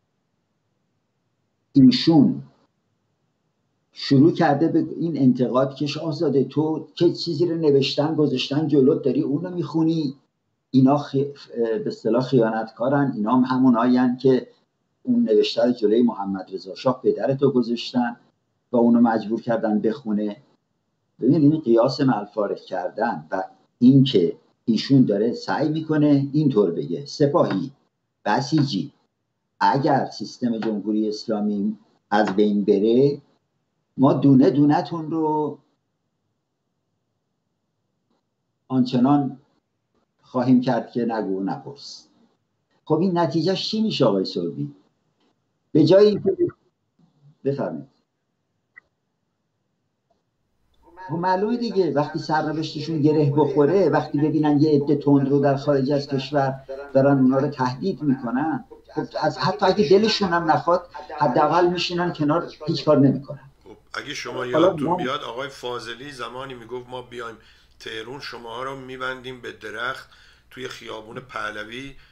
ایشون شروع کرده به این انتقاد که شاهزاده تو که چیزی رو نوشتن گذاشتن جلوت داری اونو میخونی، اینا به اصطلاح خیانتکارن، اینا هم همونایین که اون نوشته رو جلوی محمد رضا شاه پدرتو گذاشتن و اونو مجبور کردن بخونه. ببینید این قیاس مع الفارق کردن و این که ایشون داره سعی میکنه اینطور بگه سپاهی بسیجی اگر سیستم جمهوری اسلامی از بین بره ما دونه دونه تون رو آنچنان خواهیم کرد که نگو نپرس. خب این نتیجهش چی میشه آقای سربی؟ به جایی که بفرمایید معلومه دیگه وقتی سرنوشتشون گره بخوره، وقتی ببینن یه عده تند رو در خارج از کشور دارن اونا رو تهدید میکنن، خب از حتی اگه دلشون هم نخواد حداقل میشینن کنار، هیچ کار نمیکنن. خب اگه شما یادتون بیاد آقای فاضلی زمانی میگفت ما بیایم تهران شما رو میبندیم به درخت توی خیابون پهلوی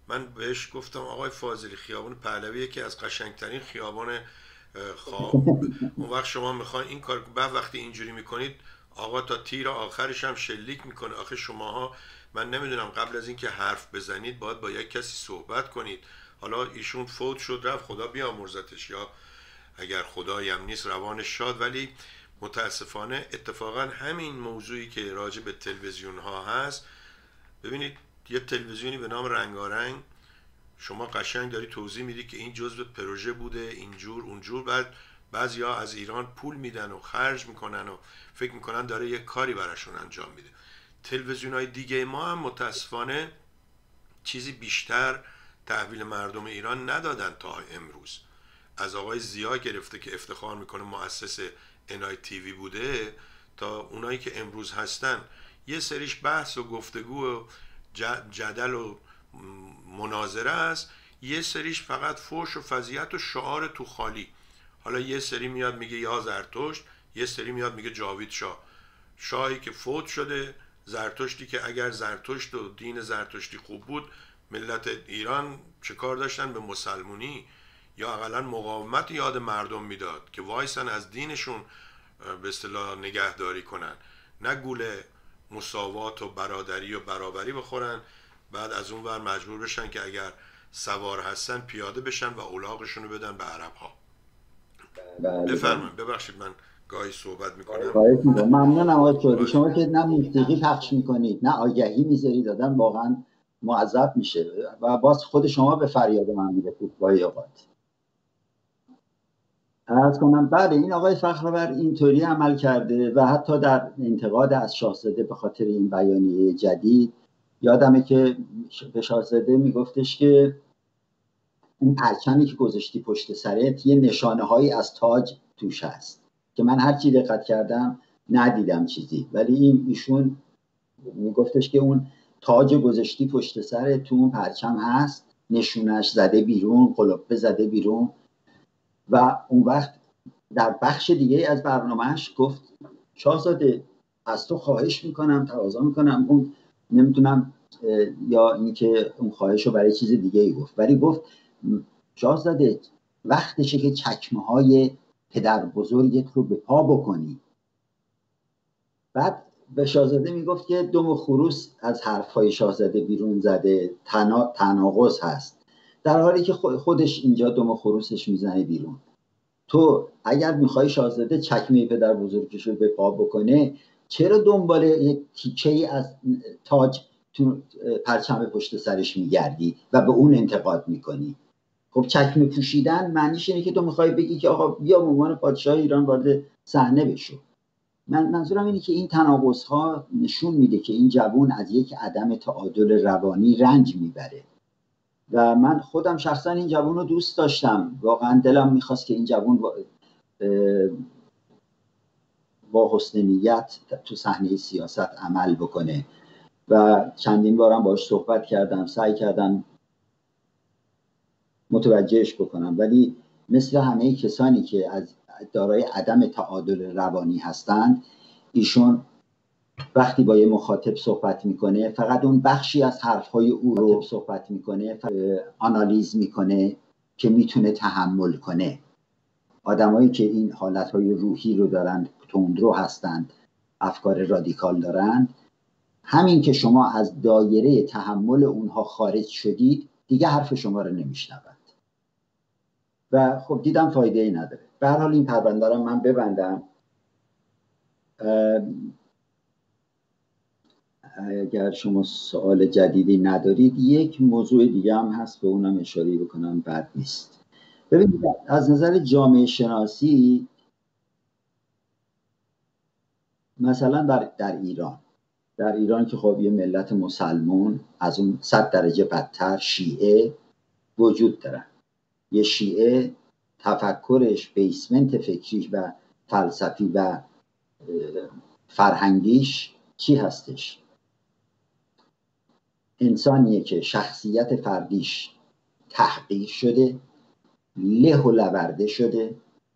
من بهش گفتم آقای فاضلی خیابان پهلوی که از قشنگترین خیابان اون وقت شما میخواین این کار بعد وقتی اینجوری میکنید آقا تا تیر آخرش هم شلیک میکنه. آخه شماها من نمیدونم قبل از اینکه حرف بزنید باید با یک کسی صحبت کنید. حالا ایشون فوت شد رفت، خدا بیامرزتش، یا اگر خدایی هم نیست روانش شاد. ولی متاسفانه اتفاقا همین موضوعی که راجع به تلویزیون ها هست، ببینید یه تلویزیونی به نام رنگارنگ شما قشنگ داری توضیح میدی که این جزء پروژه بوده اینجور اونجور، بعد بعضیا از ایران پول میدن و خرج میکنن و فکر میکنن داره یه کاری براشون انجام میده. تلویزیون های دیگه ما هم متاسفانه چیزی بیشتر تحویل مردم ایران ندادن تا امروز. از آقای زیا گرفته که افتخار میکنه مؤسس انای تیوی بوده تا اونایی که امروز هستن، یه سریش بحث و گفتگو و جدل و مناظره است، یه سریش فقط فوش و فضیحت و شعار تو خالی. حالا یه سری میاد میگه یا زرتشت، یه سری میاد میگه جاوید شاه، شاهی که فوت شده، زرتشتی که اگر زرتشت و دین زرتشتی خوب بود ملت ایران چه کار داشتن به مسلمونی، یا اقلا مقاومت یاد مردم میداد که وایسن از دینشون به اصطلاح نگهداری کنن، نه گوله مساوات و برادری و برابری بخورن، بعد از اون ور مجبور بشن که اگر سوار هستن پیاده بشن و الاغشون رو بدن به عرب ها. بفرمایید. ببخشید من گاهی صحبت میکنم. ممنونم آقای چودی. شما که نه موسیقی پخش میکنید نه آگهی میذارید، آدم واقعا معذب میشه و باز خود شما به فریاد من میره گاهی اوقات. عرض کنم بله این آقای فخرآور اینطوری عمل کرده و حتی در انتقاد از شاهزاده به خاطر این بیانیه جدید یادمه که به شاهزاده میگفتش که این پرچمی که گذاشتی پشت سرت یه نشانه هایی از تاج توش هست که من هرچی دقت کردم ندیدم چیزی، ولی ایشون میگفتش که اون تاج گذاشتی پشت سرت تو اون پرچم هست، نشونش زده بیرون، قلپه زده بیرون. و اون وقت در بخش دیگه از برنامهش گفت شاهزاده از تو خواهش میکنم، تقاضا میکنم، اون نمیدونم یا اینکه اون خواهش رو برای چیز دیگه ای گفت، ولی گفت شاهزاده وقتشه که چکمه های پدر بزرگت رو به پا بکنی. بعد به شاهزاده میگفت که دم خروس از حرفهای شاهزاده بیرون زده، تناقض هست، در حالی که خودش اینجا دم خروسش میزنه بیرون. تو اگر میخوای شاهزاده چکمه پدر بزرگش رو به پا بکنه، چرا دنبال یه تیکه ای از تاج تو پرچم پشت سرش میگردی و به اون انتقاد میکنی؟ خب چکمه پوشیدن معنیش اینه که تو میخوای بگی که آقا بیا به عنوان پادشاه ایران وارد صحنه بشو. منظورم اینه که این تناقض ها نشون میده که این جوون از یک عدم تعادل روانی رنج میبره و من خودم شخصا این جوون رو دوست داشتم، واقعا دلم میخواست که این جوون با حسن نیت تو صحنه سیاست عمل بکنه و چندین بارم باهاش صحبت کردم، سعی کردم متوجهش بکنم، ولی مثل همه کسانی که از دارای عدم تعادل روانی هستند، ایشون وقتی با یه مخاطب صحبت میکنه فقط اون بخشی از حرفهای او رو صحبت میکنه، آنالیز میکنه که میتونه تحمل کنه. آدمایی که این حالتهای روحی رو دارند، تندرو هستند، افکار رادیکال دارند، همین که شما از دایره تحمل اونها خارج شدید دیگه حرف شما رو نمیشنوند و خب دیدم فایده ای نداره. به هر حال این پرونده رو من ببندم. اگر شما سوال جدیدی ندارید یک موضوع دیگه هم هست به اونم اشاره بکنم، بد نیست. ببینید از نظر جامعه شناسی مثلا در ایران که خب یه ملت مسلمون، از اون 100 درجه بدتر شیعه وجود دارن. یه شیعه تفکرش، بیسمنت فکریش و فلسفی و فرهنگیش چی هستش؟ انسانیه که شخصیت فردیش تحقیر شده، له و لورده شده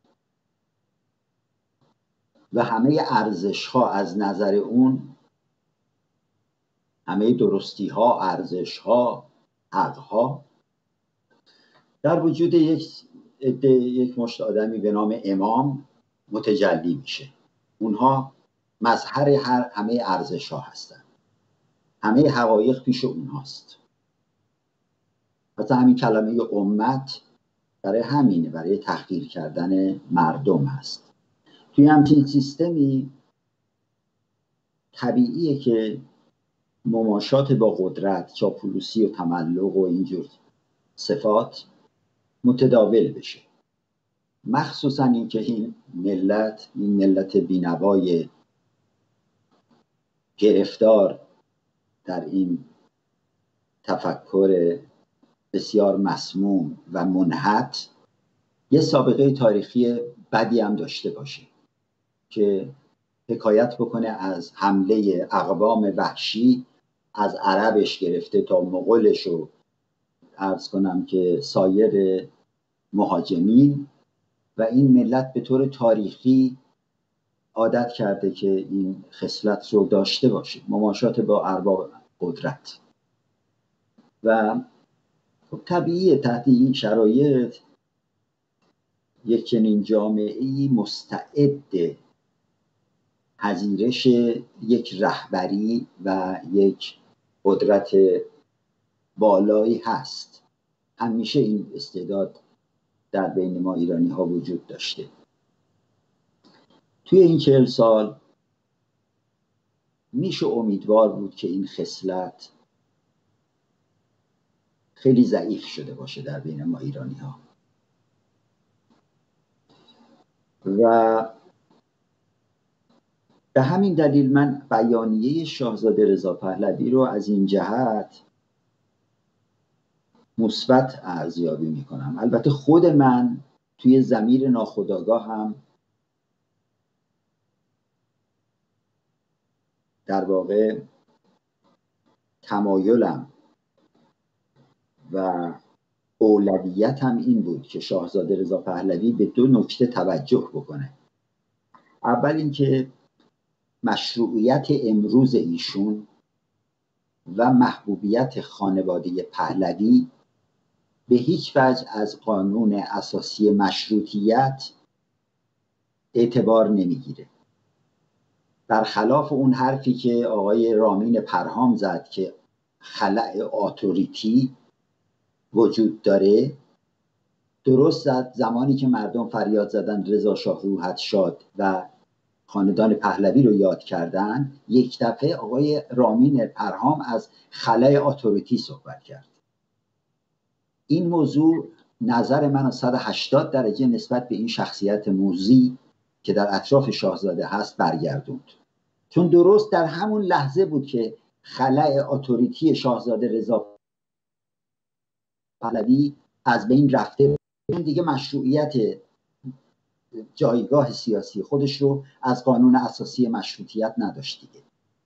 و همه ارزش ها از نظر اون، همه درستی ها، ارزش ها عقلها در وجود یک مشت آدمی به نام امام متجلی میشه. اونها مظهر همه ارزش‌ها هستن، همه حقایق پیش اونهاست. حتی همین کلمه امت برای همینه، برای تحقیر کردن مردم هست. توی همچین سیستمی طبیعیه که مماشات با قدرت، چاپلوسی و تملق و اینجور صفات متداول بشه. مخصوصا اینکه این ملت بینوای گرفتار در این تفکر بسیار مسموم و منحط یه سابقه تاریخی بدی هم داشته باشه که حکایت بکنه از حمله اقوام وحشی از عربش گرفته تا مغولش و عرض کنم که سایر مهاجمین، و این ملت به طور تاریخی عادت کرده که این خصلت رو داشته باشه، مماشات با ارباب قدرت. و طبیعیه تحت این شرایط یک چنین جامعه‌ای مستعد پذیرش یک رهبری و یک قدرت بالایی هست. همیشه این استعداد در بین ما ایرانی ها وجود داشته. توی این 40 سال میشه امیدوار بود که این خصلت خیلی ضعیف شده باشه در بین ما ایرانی ها. و به همین دلیل من بیانیه شاهزاده رضا پهلوی رو از این جهت مثبت ارزیابی میکنم. البته خود من توی ضمیر ناخودآگاه هم در واقع تمایلم و اولویتم این بود که شاهزاده رضا پهلوی به 2 نکته توجه بکنه. اول اینکه مشروعیت امروز ایشون و محبوبیت خانواده پهلوی به هیچ وجه از قانون اساسی مشروطیت اعتبار نمیگیره. برخلاف اون حرفی که آقای رامین پرهام زد که خلأ اتوریتی وجود داره، درست زد زمانی که مردم فریاد زدن رضا شاه روحت شاد و خاندان پهلوی رو یاد کردن، یک دفعه آقای رامین پرهام از خلأ اتوریتی صحبت کرد. این موضوع نظر من 180 درجه نسبت به این شخصیت موذی که در اطراف شاهزاده هست برگردوند. چون درست در همون لحظه بود که خلأ اتوریتی شاهزاده رضا پهلوی از بین رفته، اون دیگه مشروعیت جایگاه سیاسی خودش رو از قانون اساسی مشروطیت نداشت دیگه.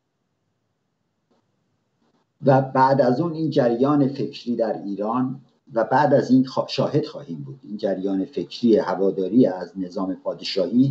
و بعد از اون این جریان فکری در ایران و بعد از این شاهد خواهیم بود، این جریان فکری هواداری از نظام پادشاهی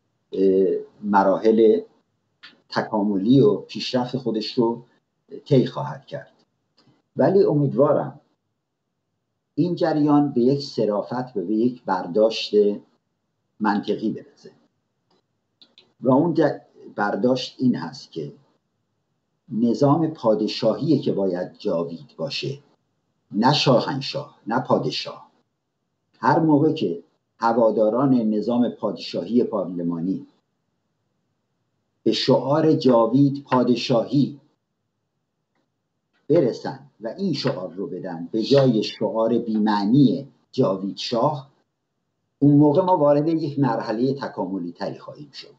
مراحل تکاملی و پیشرفت خودش رو طی خواهد کرد. ولی امیدوارم این جریان به یک صرافت و به یک برداشت منطقی برسه. و اون برداشت این هست که نظام پادشاهیه که باید جاوید باشه، نه شاهنشاه، نه پادشاه. هر موقع که هواداران نظام پادشاهی پارلمانی به شعار جاوید پادشاهی برسن و این شعار رو بدن به جای شعار بی‌معنی جاوید شاه، اون موقع ما وارد یک مرحله تکاملی تری خواهیم شد.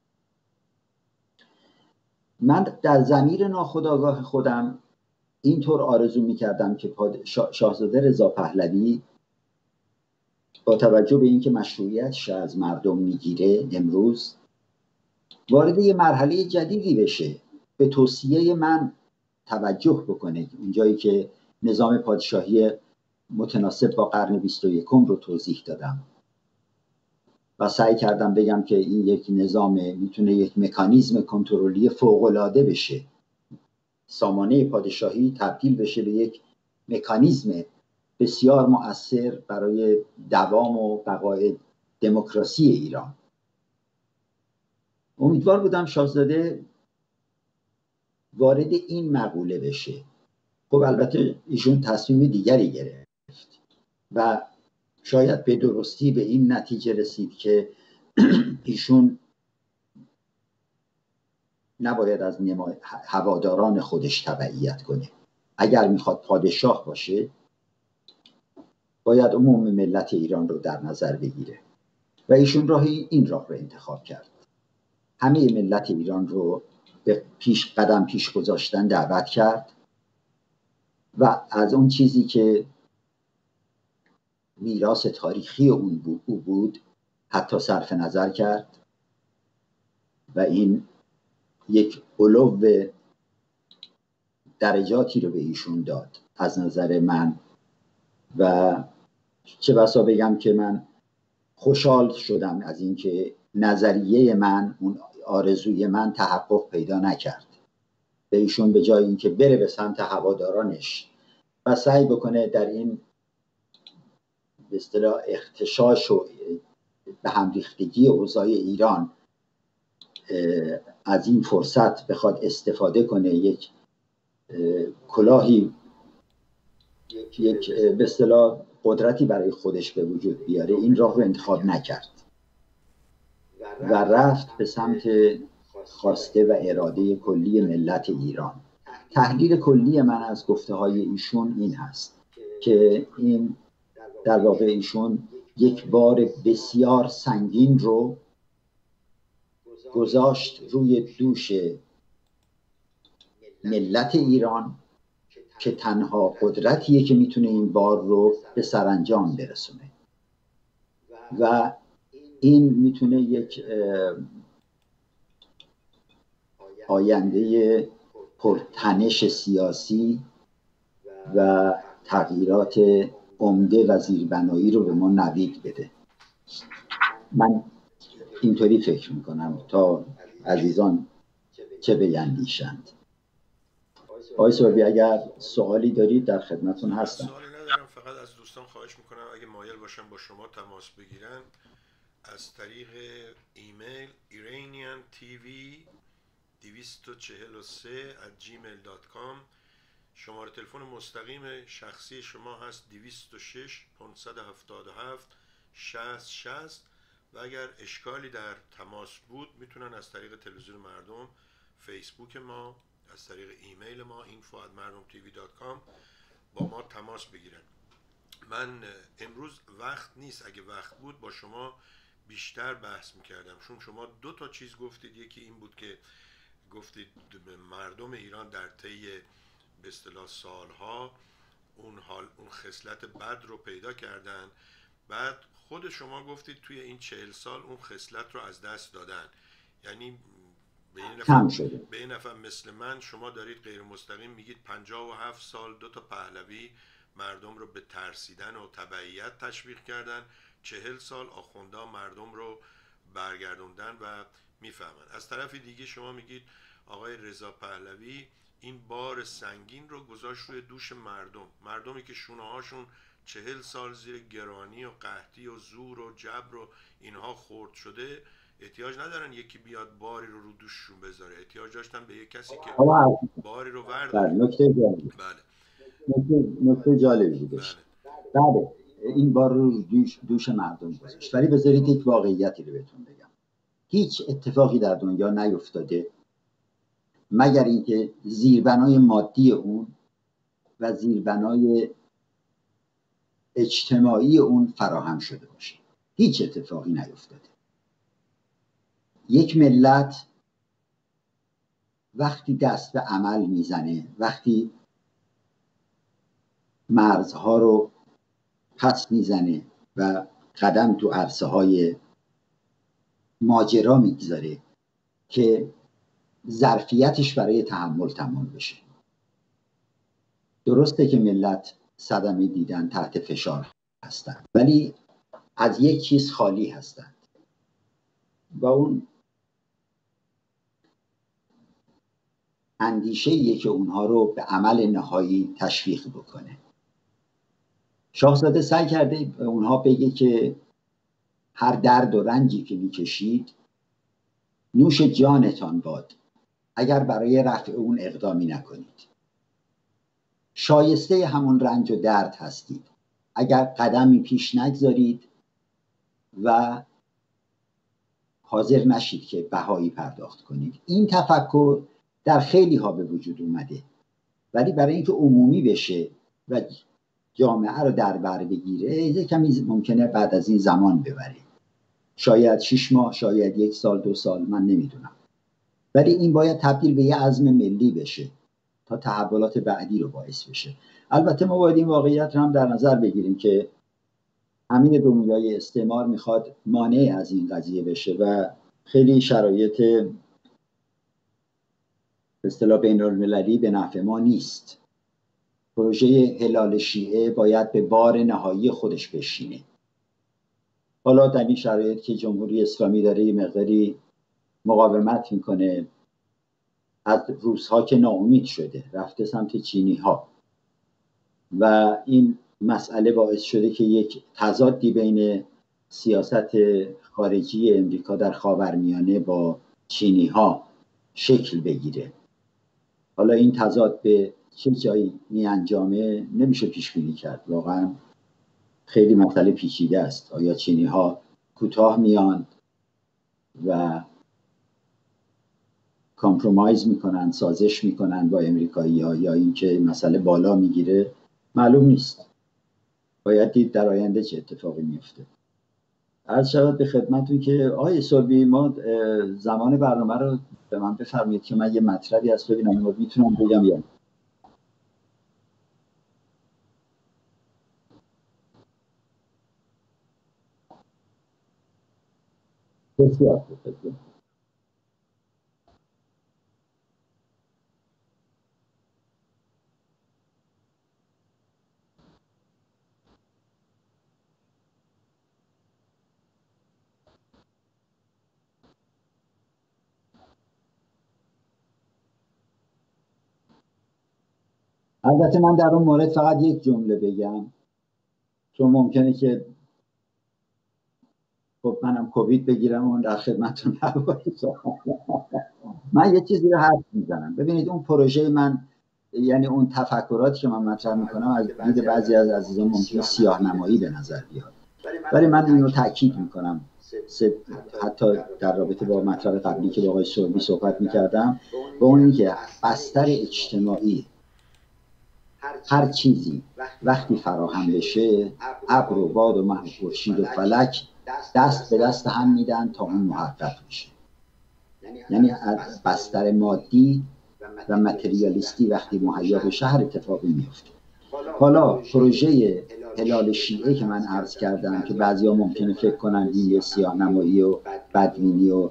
من در ضمیر ناخودآگاه خودم اینطور آرزو می‌کردم که شاهزاده رضا پهلوی با توجه به اینکه مشروعیتش از مردم میگیره امروز، وارد یه مرحله جدیدی بشه، به توصیه من توجه بکنه. اونجایی که نظام پادشاهی متناسب با قرن 21 رو توضیح دادم و سعی کردم بگم که این یک نظام میتونه یک مکانیزم کنترلی فوق‌العاده بشه. سامانه پادشاهی تبدیل بشه به یک مکانیزم بسیار مؤثر برای دوام و بقای دموکراسی ایران. امیدوار بودم شاهزاده وارد این مقوله بشه. خب البته ایشون تصمیم دیگری گرفت و شاید به درستی به این نتیجه رسید که ایشون نباید از هواداران خودش تبعیت کنه. اگر میخواد پادشاه باشه باید عموم ملت ایران رو در نظر بگیره و ایشون این راه رو انتخاب کرد. همه ملت ایران رو به قدم پیش گذاشتن دعوت کرد و از اون چیزی که میراث تاریخی او بود حتی صرف نظر کرد و این یک علو درجاتی رو به ایشون داد از نظر من و چه بسا بگم که من خوشحال شدم از اینکه نظریه من، اون آرزوی من تحقق پیدا نکرد. به ایشون به جای اینکه بره به سمت هوادارانش و سعی بکنه در این به اصطلاح اغتشاش و به هم ریختگی اوضاع ایران از این فرصت بخواد استفاده کنه، یک کلاهی، یک به اصطلاح قدرتی برای خودش به وجود بیاره، این راه رو انتخاب نکرد و رفت به سمت خواسته و اراده کلی ملت ایران. تحلیل کلی من از گفته های ایشون این هست که این در واقع ایشون یک بار بسیار سنگین رو گذاشت روی دوش ملت ایران که تنها قدرتیه که میتونه این بار رو به سرانجام برسونه و این میتونه یک آینده پرتنش سیاسی و تغییرات عمده و زیربنایی رو به ما نوید بده. من اینطوری فکر میکنم تا عزیزان چه بیندیشند. آقای سوربی اگر سوالی دارید در خدمتون هستم. سوالی ندارم، فقط از دوستان خواهش میکنم اگه مایل باشن با شما تماس بگیرن از طریق ایمیل iraniantv243@gmail.com. شماره تلفن مستقیم شخصی شما هست 206 577 6060 و اگر اشکالی در تماس بود میتونن از طریق تلویزیون مردم، فیسبوک ما، از طریق ایمیل ما info@mardomtv.com با ما تماس بگیرن. من امروز وقت نیست، اگه وقت بود با شما بیشتر بحث میکردم، چون شما دو تا چیز گفتید. یکی این بود که گفتید مردم ایران در طی به اصطلاح سالها اون خصلت بد رو پیدا کردن، بعد خود شما گفتید توی این 40 سال اون خصلت رو از دست دادن. یعنی به این نفر مثل من شما دارید غیر مستقیم میگید 57 سال دو تا پهلوی مردم رو به ترسیدن و تبعیت تشویق کردن، 40 سال آخوندا مردم رو برگردوندن و میفهمن. از طرف دیگه شما میگید آقای رضا پهلوی این بار سنگین رو گذاشت روی دوش مردمی که شونه هاشون 40 سال زیر گرانی و قحطی و زور و جبر و اینها خورد شده، احتیاج ندارن یکی بیاد باری رو دوششون بذاره، احتیاج داشتن به یک کسی که باری رو ورداره. نکته جالبی بودش. بله این بار رو دوش مردم گذاشت. ولی بذارید یک واقعیتی رو بهتون بگم. هیچ اتفاقی در دنیا نیفتاده مگر اینکه زیربنای مادی اون و زیربنای اجتماعی اون فراهم شده باشه. هیچ اتفاقی نیفتاده. یک ملت وقتی دست به عمل میزنه، وقتی مرزها رو پس میزنه و قدم تو عرصه های ماجرا میگذاره که ظرفیتش برای تحمل تمام بشه. درسته که ملت صدمه دیدن، تحت فشار هستن، ولی از یک چیز خالی هستن و اون اندیشه‌ایه که اونها رو به عمل نهایی تشویق بکنه. شاهزاده سعی کرده به اونها بگه که هر درد و رنجی که میکشید نوش جانتان باد اگر برای رفع اون اقدامی نکنید. شایسته همون رنج و درد هستید اگر قدمی پیش نگذارید و حاضر نشید که بهایی پرداخت کنید. این تفکر در خیلی ها به وجود اومده، ولی برای اینکه عمومی بشه و جامعه رو در بر بگیره کمی ممکنه بعد از این زمان ببره، شاید 6 ماه، شاید 1 سال 2 سال، من نمیدونم، ولی این باید تبدیل به یه عزم ملی بشه تا تحولات بعدی رو باعث بشه. البته ما باید این واقعیت رو هم در نظر بگیریم که امین دنیای استعمار میخواد مانع از این قضیه بشه و خیلی شرایط به اصطلاح بین‌المللی به نفع ما نیست. پروژه هلال شیعه باید به بار نهایی خودش بشینه. حالا در این شرایط که جمهوری اسلامی داره یه مقداری مقاومت میکنه، از روس‌ها که ناامید شده رفته سمت چینی‌ها و این مسئله باعث شده که یک تضادی بین سیاست خارجی امریکا در خاورمیانه با چینی‌ها شکل بگیره. حالا این تضاد به چه جایی می انجامه نمیشه پیش بینی کرد، واقعا خیلی مسئله پیچیده است. آیا چینی‌ها کوتاه میان و کامپرومایز میکنن، سازش میکنن با امریکایی‌ها، یا اینکه مسئله بالا میگیره؟ معلوم نیست. باید دید در آینده چه اتفاقی میفته. عرض شود به خدمتتون که آقای سلبی، ما زمان برنامه رو به من بفرمایید که من یه مطلبی از ببینم میتونم بگم یا بسیار خوب. البته من در اون مورد فقط یک جمله بگم، چون ممکنه که خب منم کووید بگیرم اون در خدمتتون نباشم. من یه چیزی رو حرف میزنم. ببینید اون پروژه من، یعنی اون تفکراتی که من مطرح میکنم از دید بعضی از عزیزان ممکنه سیاه‌نمایی به نظر بیاد، ولی من اینو تاکید میکنم، حتی در رابطه با مطلب قبلی که با آقای سربی صحبت میکردم، با اون که بستر اجتماعی هر چیزی وقتی فراهم بشه، ابر و باد و مه و خورشید و فلک دست به دست هم میدن تا اون محقق بشه. یعنی از بستر مادی و متریالیستی وقتی مهیا بشه هر اتفاقی میفته. حالا پروژه هلال شیعه که من عرض کردم که بعضیا ممکنه فکر کنن این یه سیاه‌نمایی و بدبینی و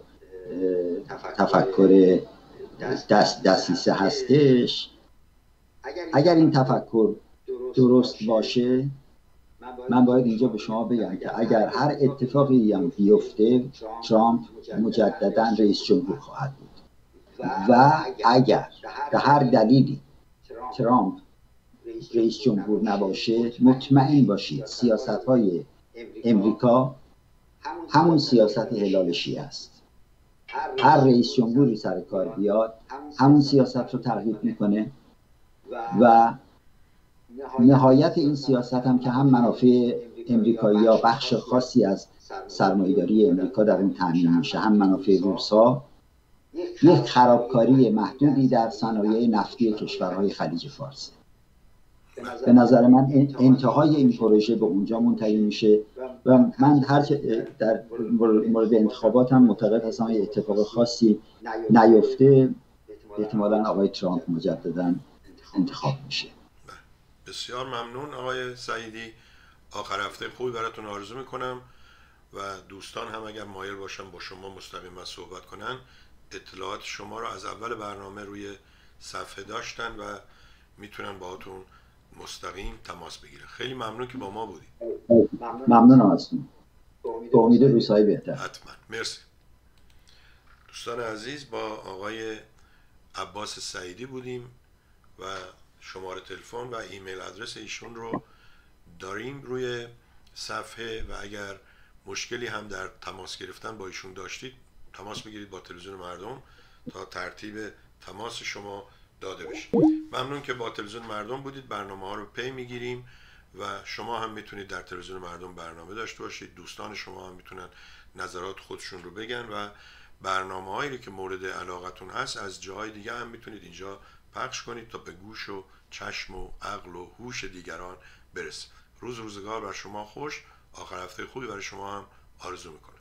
تفکر دسیسه هستش، اگر این تفکر درست باشه، من باید اینجا به شما بگم که اگر هر اتفاقی هم بیفته ترامپ مجددا رئیس جمهور خواهد بود و اگر به هر دلیلی ترامپ رئیس جمهور نباشه، مطمئن باشید سیاست‌های امریکا همون سیاست هلال شیعه است. هر رئیس جمهوری سر کار بیاد همون سیاست رو ترغیب میکنه و نهایت این سیاست هم که هم منافع امریکایی‌ها، بخش خاصی از سرمایه‌داری امریکا در اون تامین میشه، هم منافع روس‌ها، یک خرابکاری محدودی در صنایع نفتی کشورهای خلیج فارس. به نظر من انتهای این پروژه به اونجا منتهی میشه و من در مورد انتخابات هم معتقد هستم یه اتفاق خاصی نیفته، احتمالاً آقای ترامپ مجدداً انتخاب میشه. بسیار ممنون آقای سعیدی. آخر هفته خوبی براتون آرزو میکنم و دوستان هم اگر مایل باشن با شما مستقیما صحبت کنن، اطلاعات شما رو از اول برنامه روی صفحه داشتن و میتونن باهاتون مستقیم تماس بگیرن. خیلی ممنون که با ما بودید. ممنونم ازتون. به امید روزهای بهتر. حتما. مرسی. دوستان عزیز، با آقای عباس سعیدی بودیم و شماره تلفن و ایمیل آدرس ایشون رو داریم روی صفحه و اگر مشکلی هم در تماس گرفتن با ایشون داشتید تماس بگیرید با تلویزیون مردم تا ترتیب تماس شما داده بشه. ممنون که با تلویزیون مردم بودید. برنامه ها رو پی میگیریم و شما هم میتونید در تلویزیون مردم برنامه داشته باشید. دوستان شما هم میتونن نظرات خودشون رو بگن و برنامه هایی که مورد علاقتون هست از جاهای دیگه هم میتونید اینجا پخش کنید تا به گوش و چشم و عقل و هوش دیگران برسه. روزگار بر شما خوش. آخر هفته خوبی برای شما هم آرزو میکنم.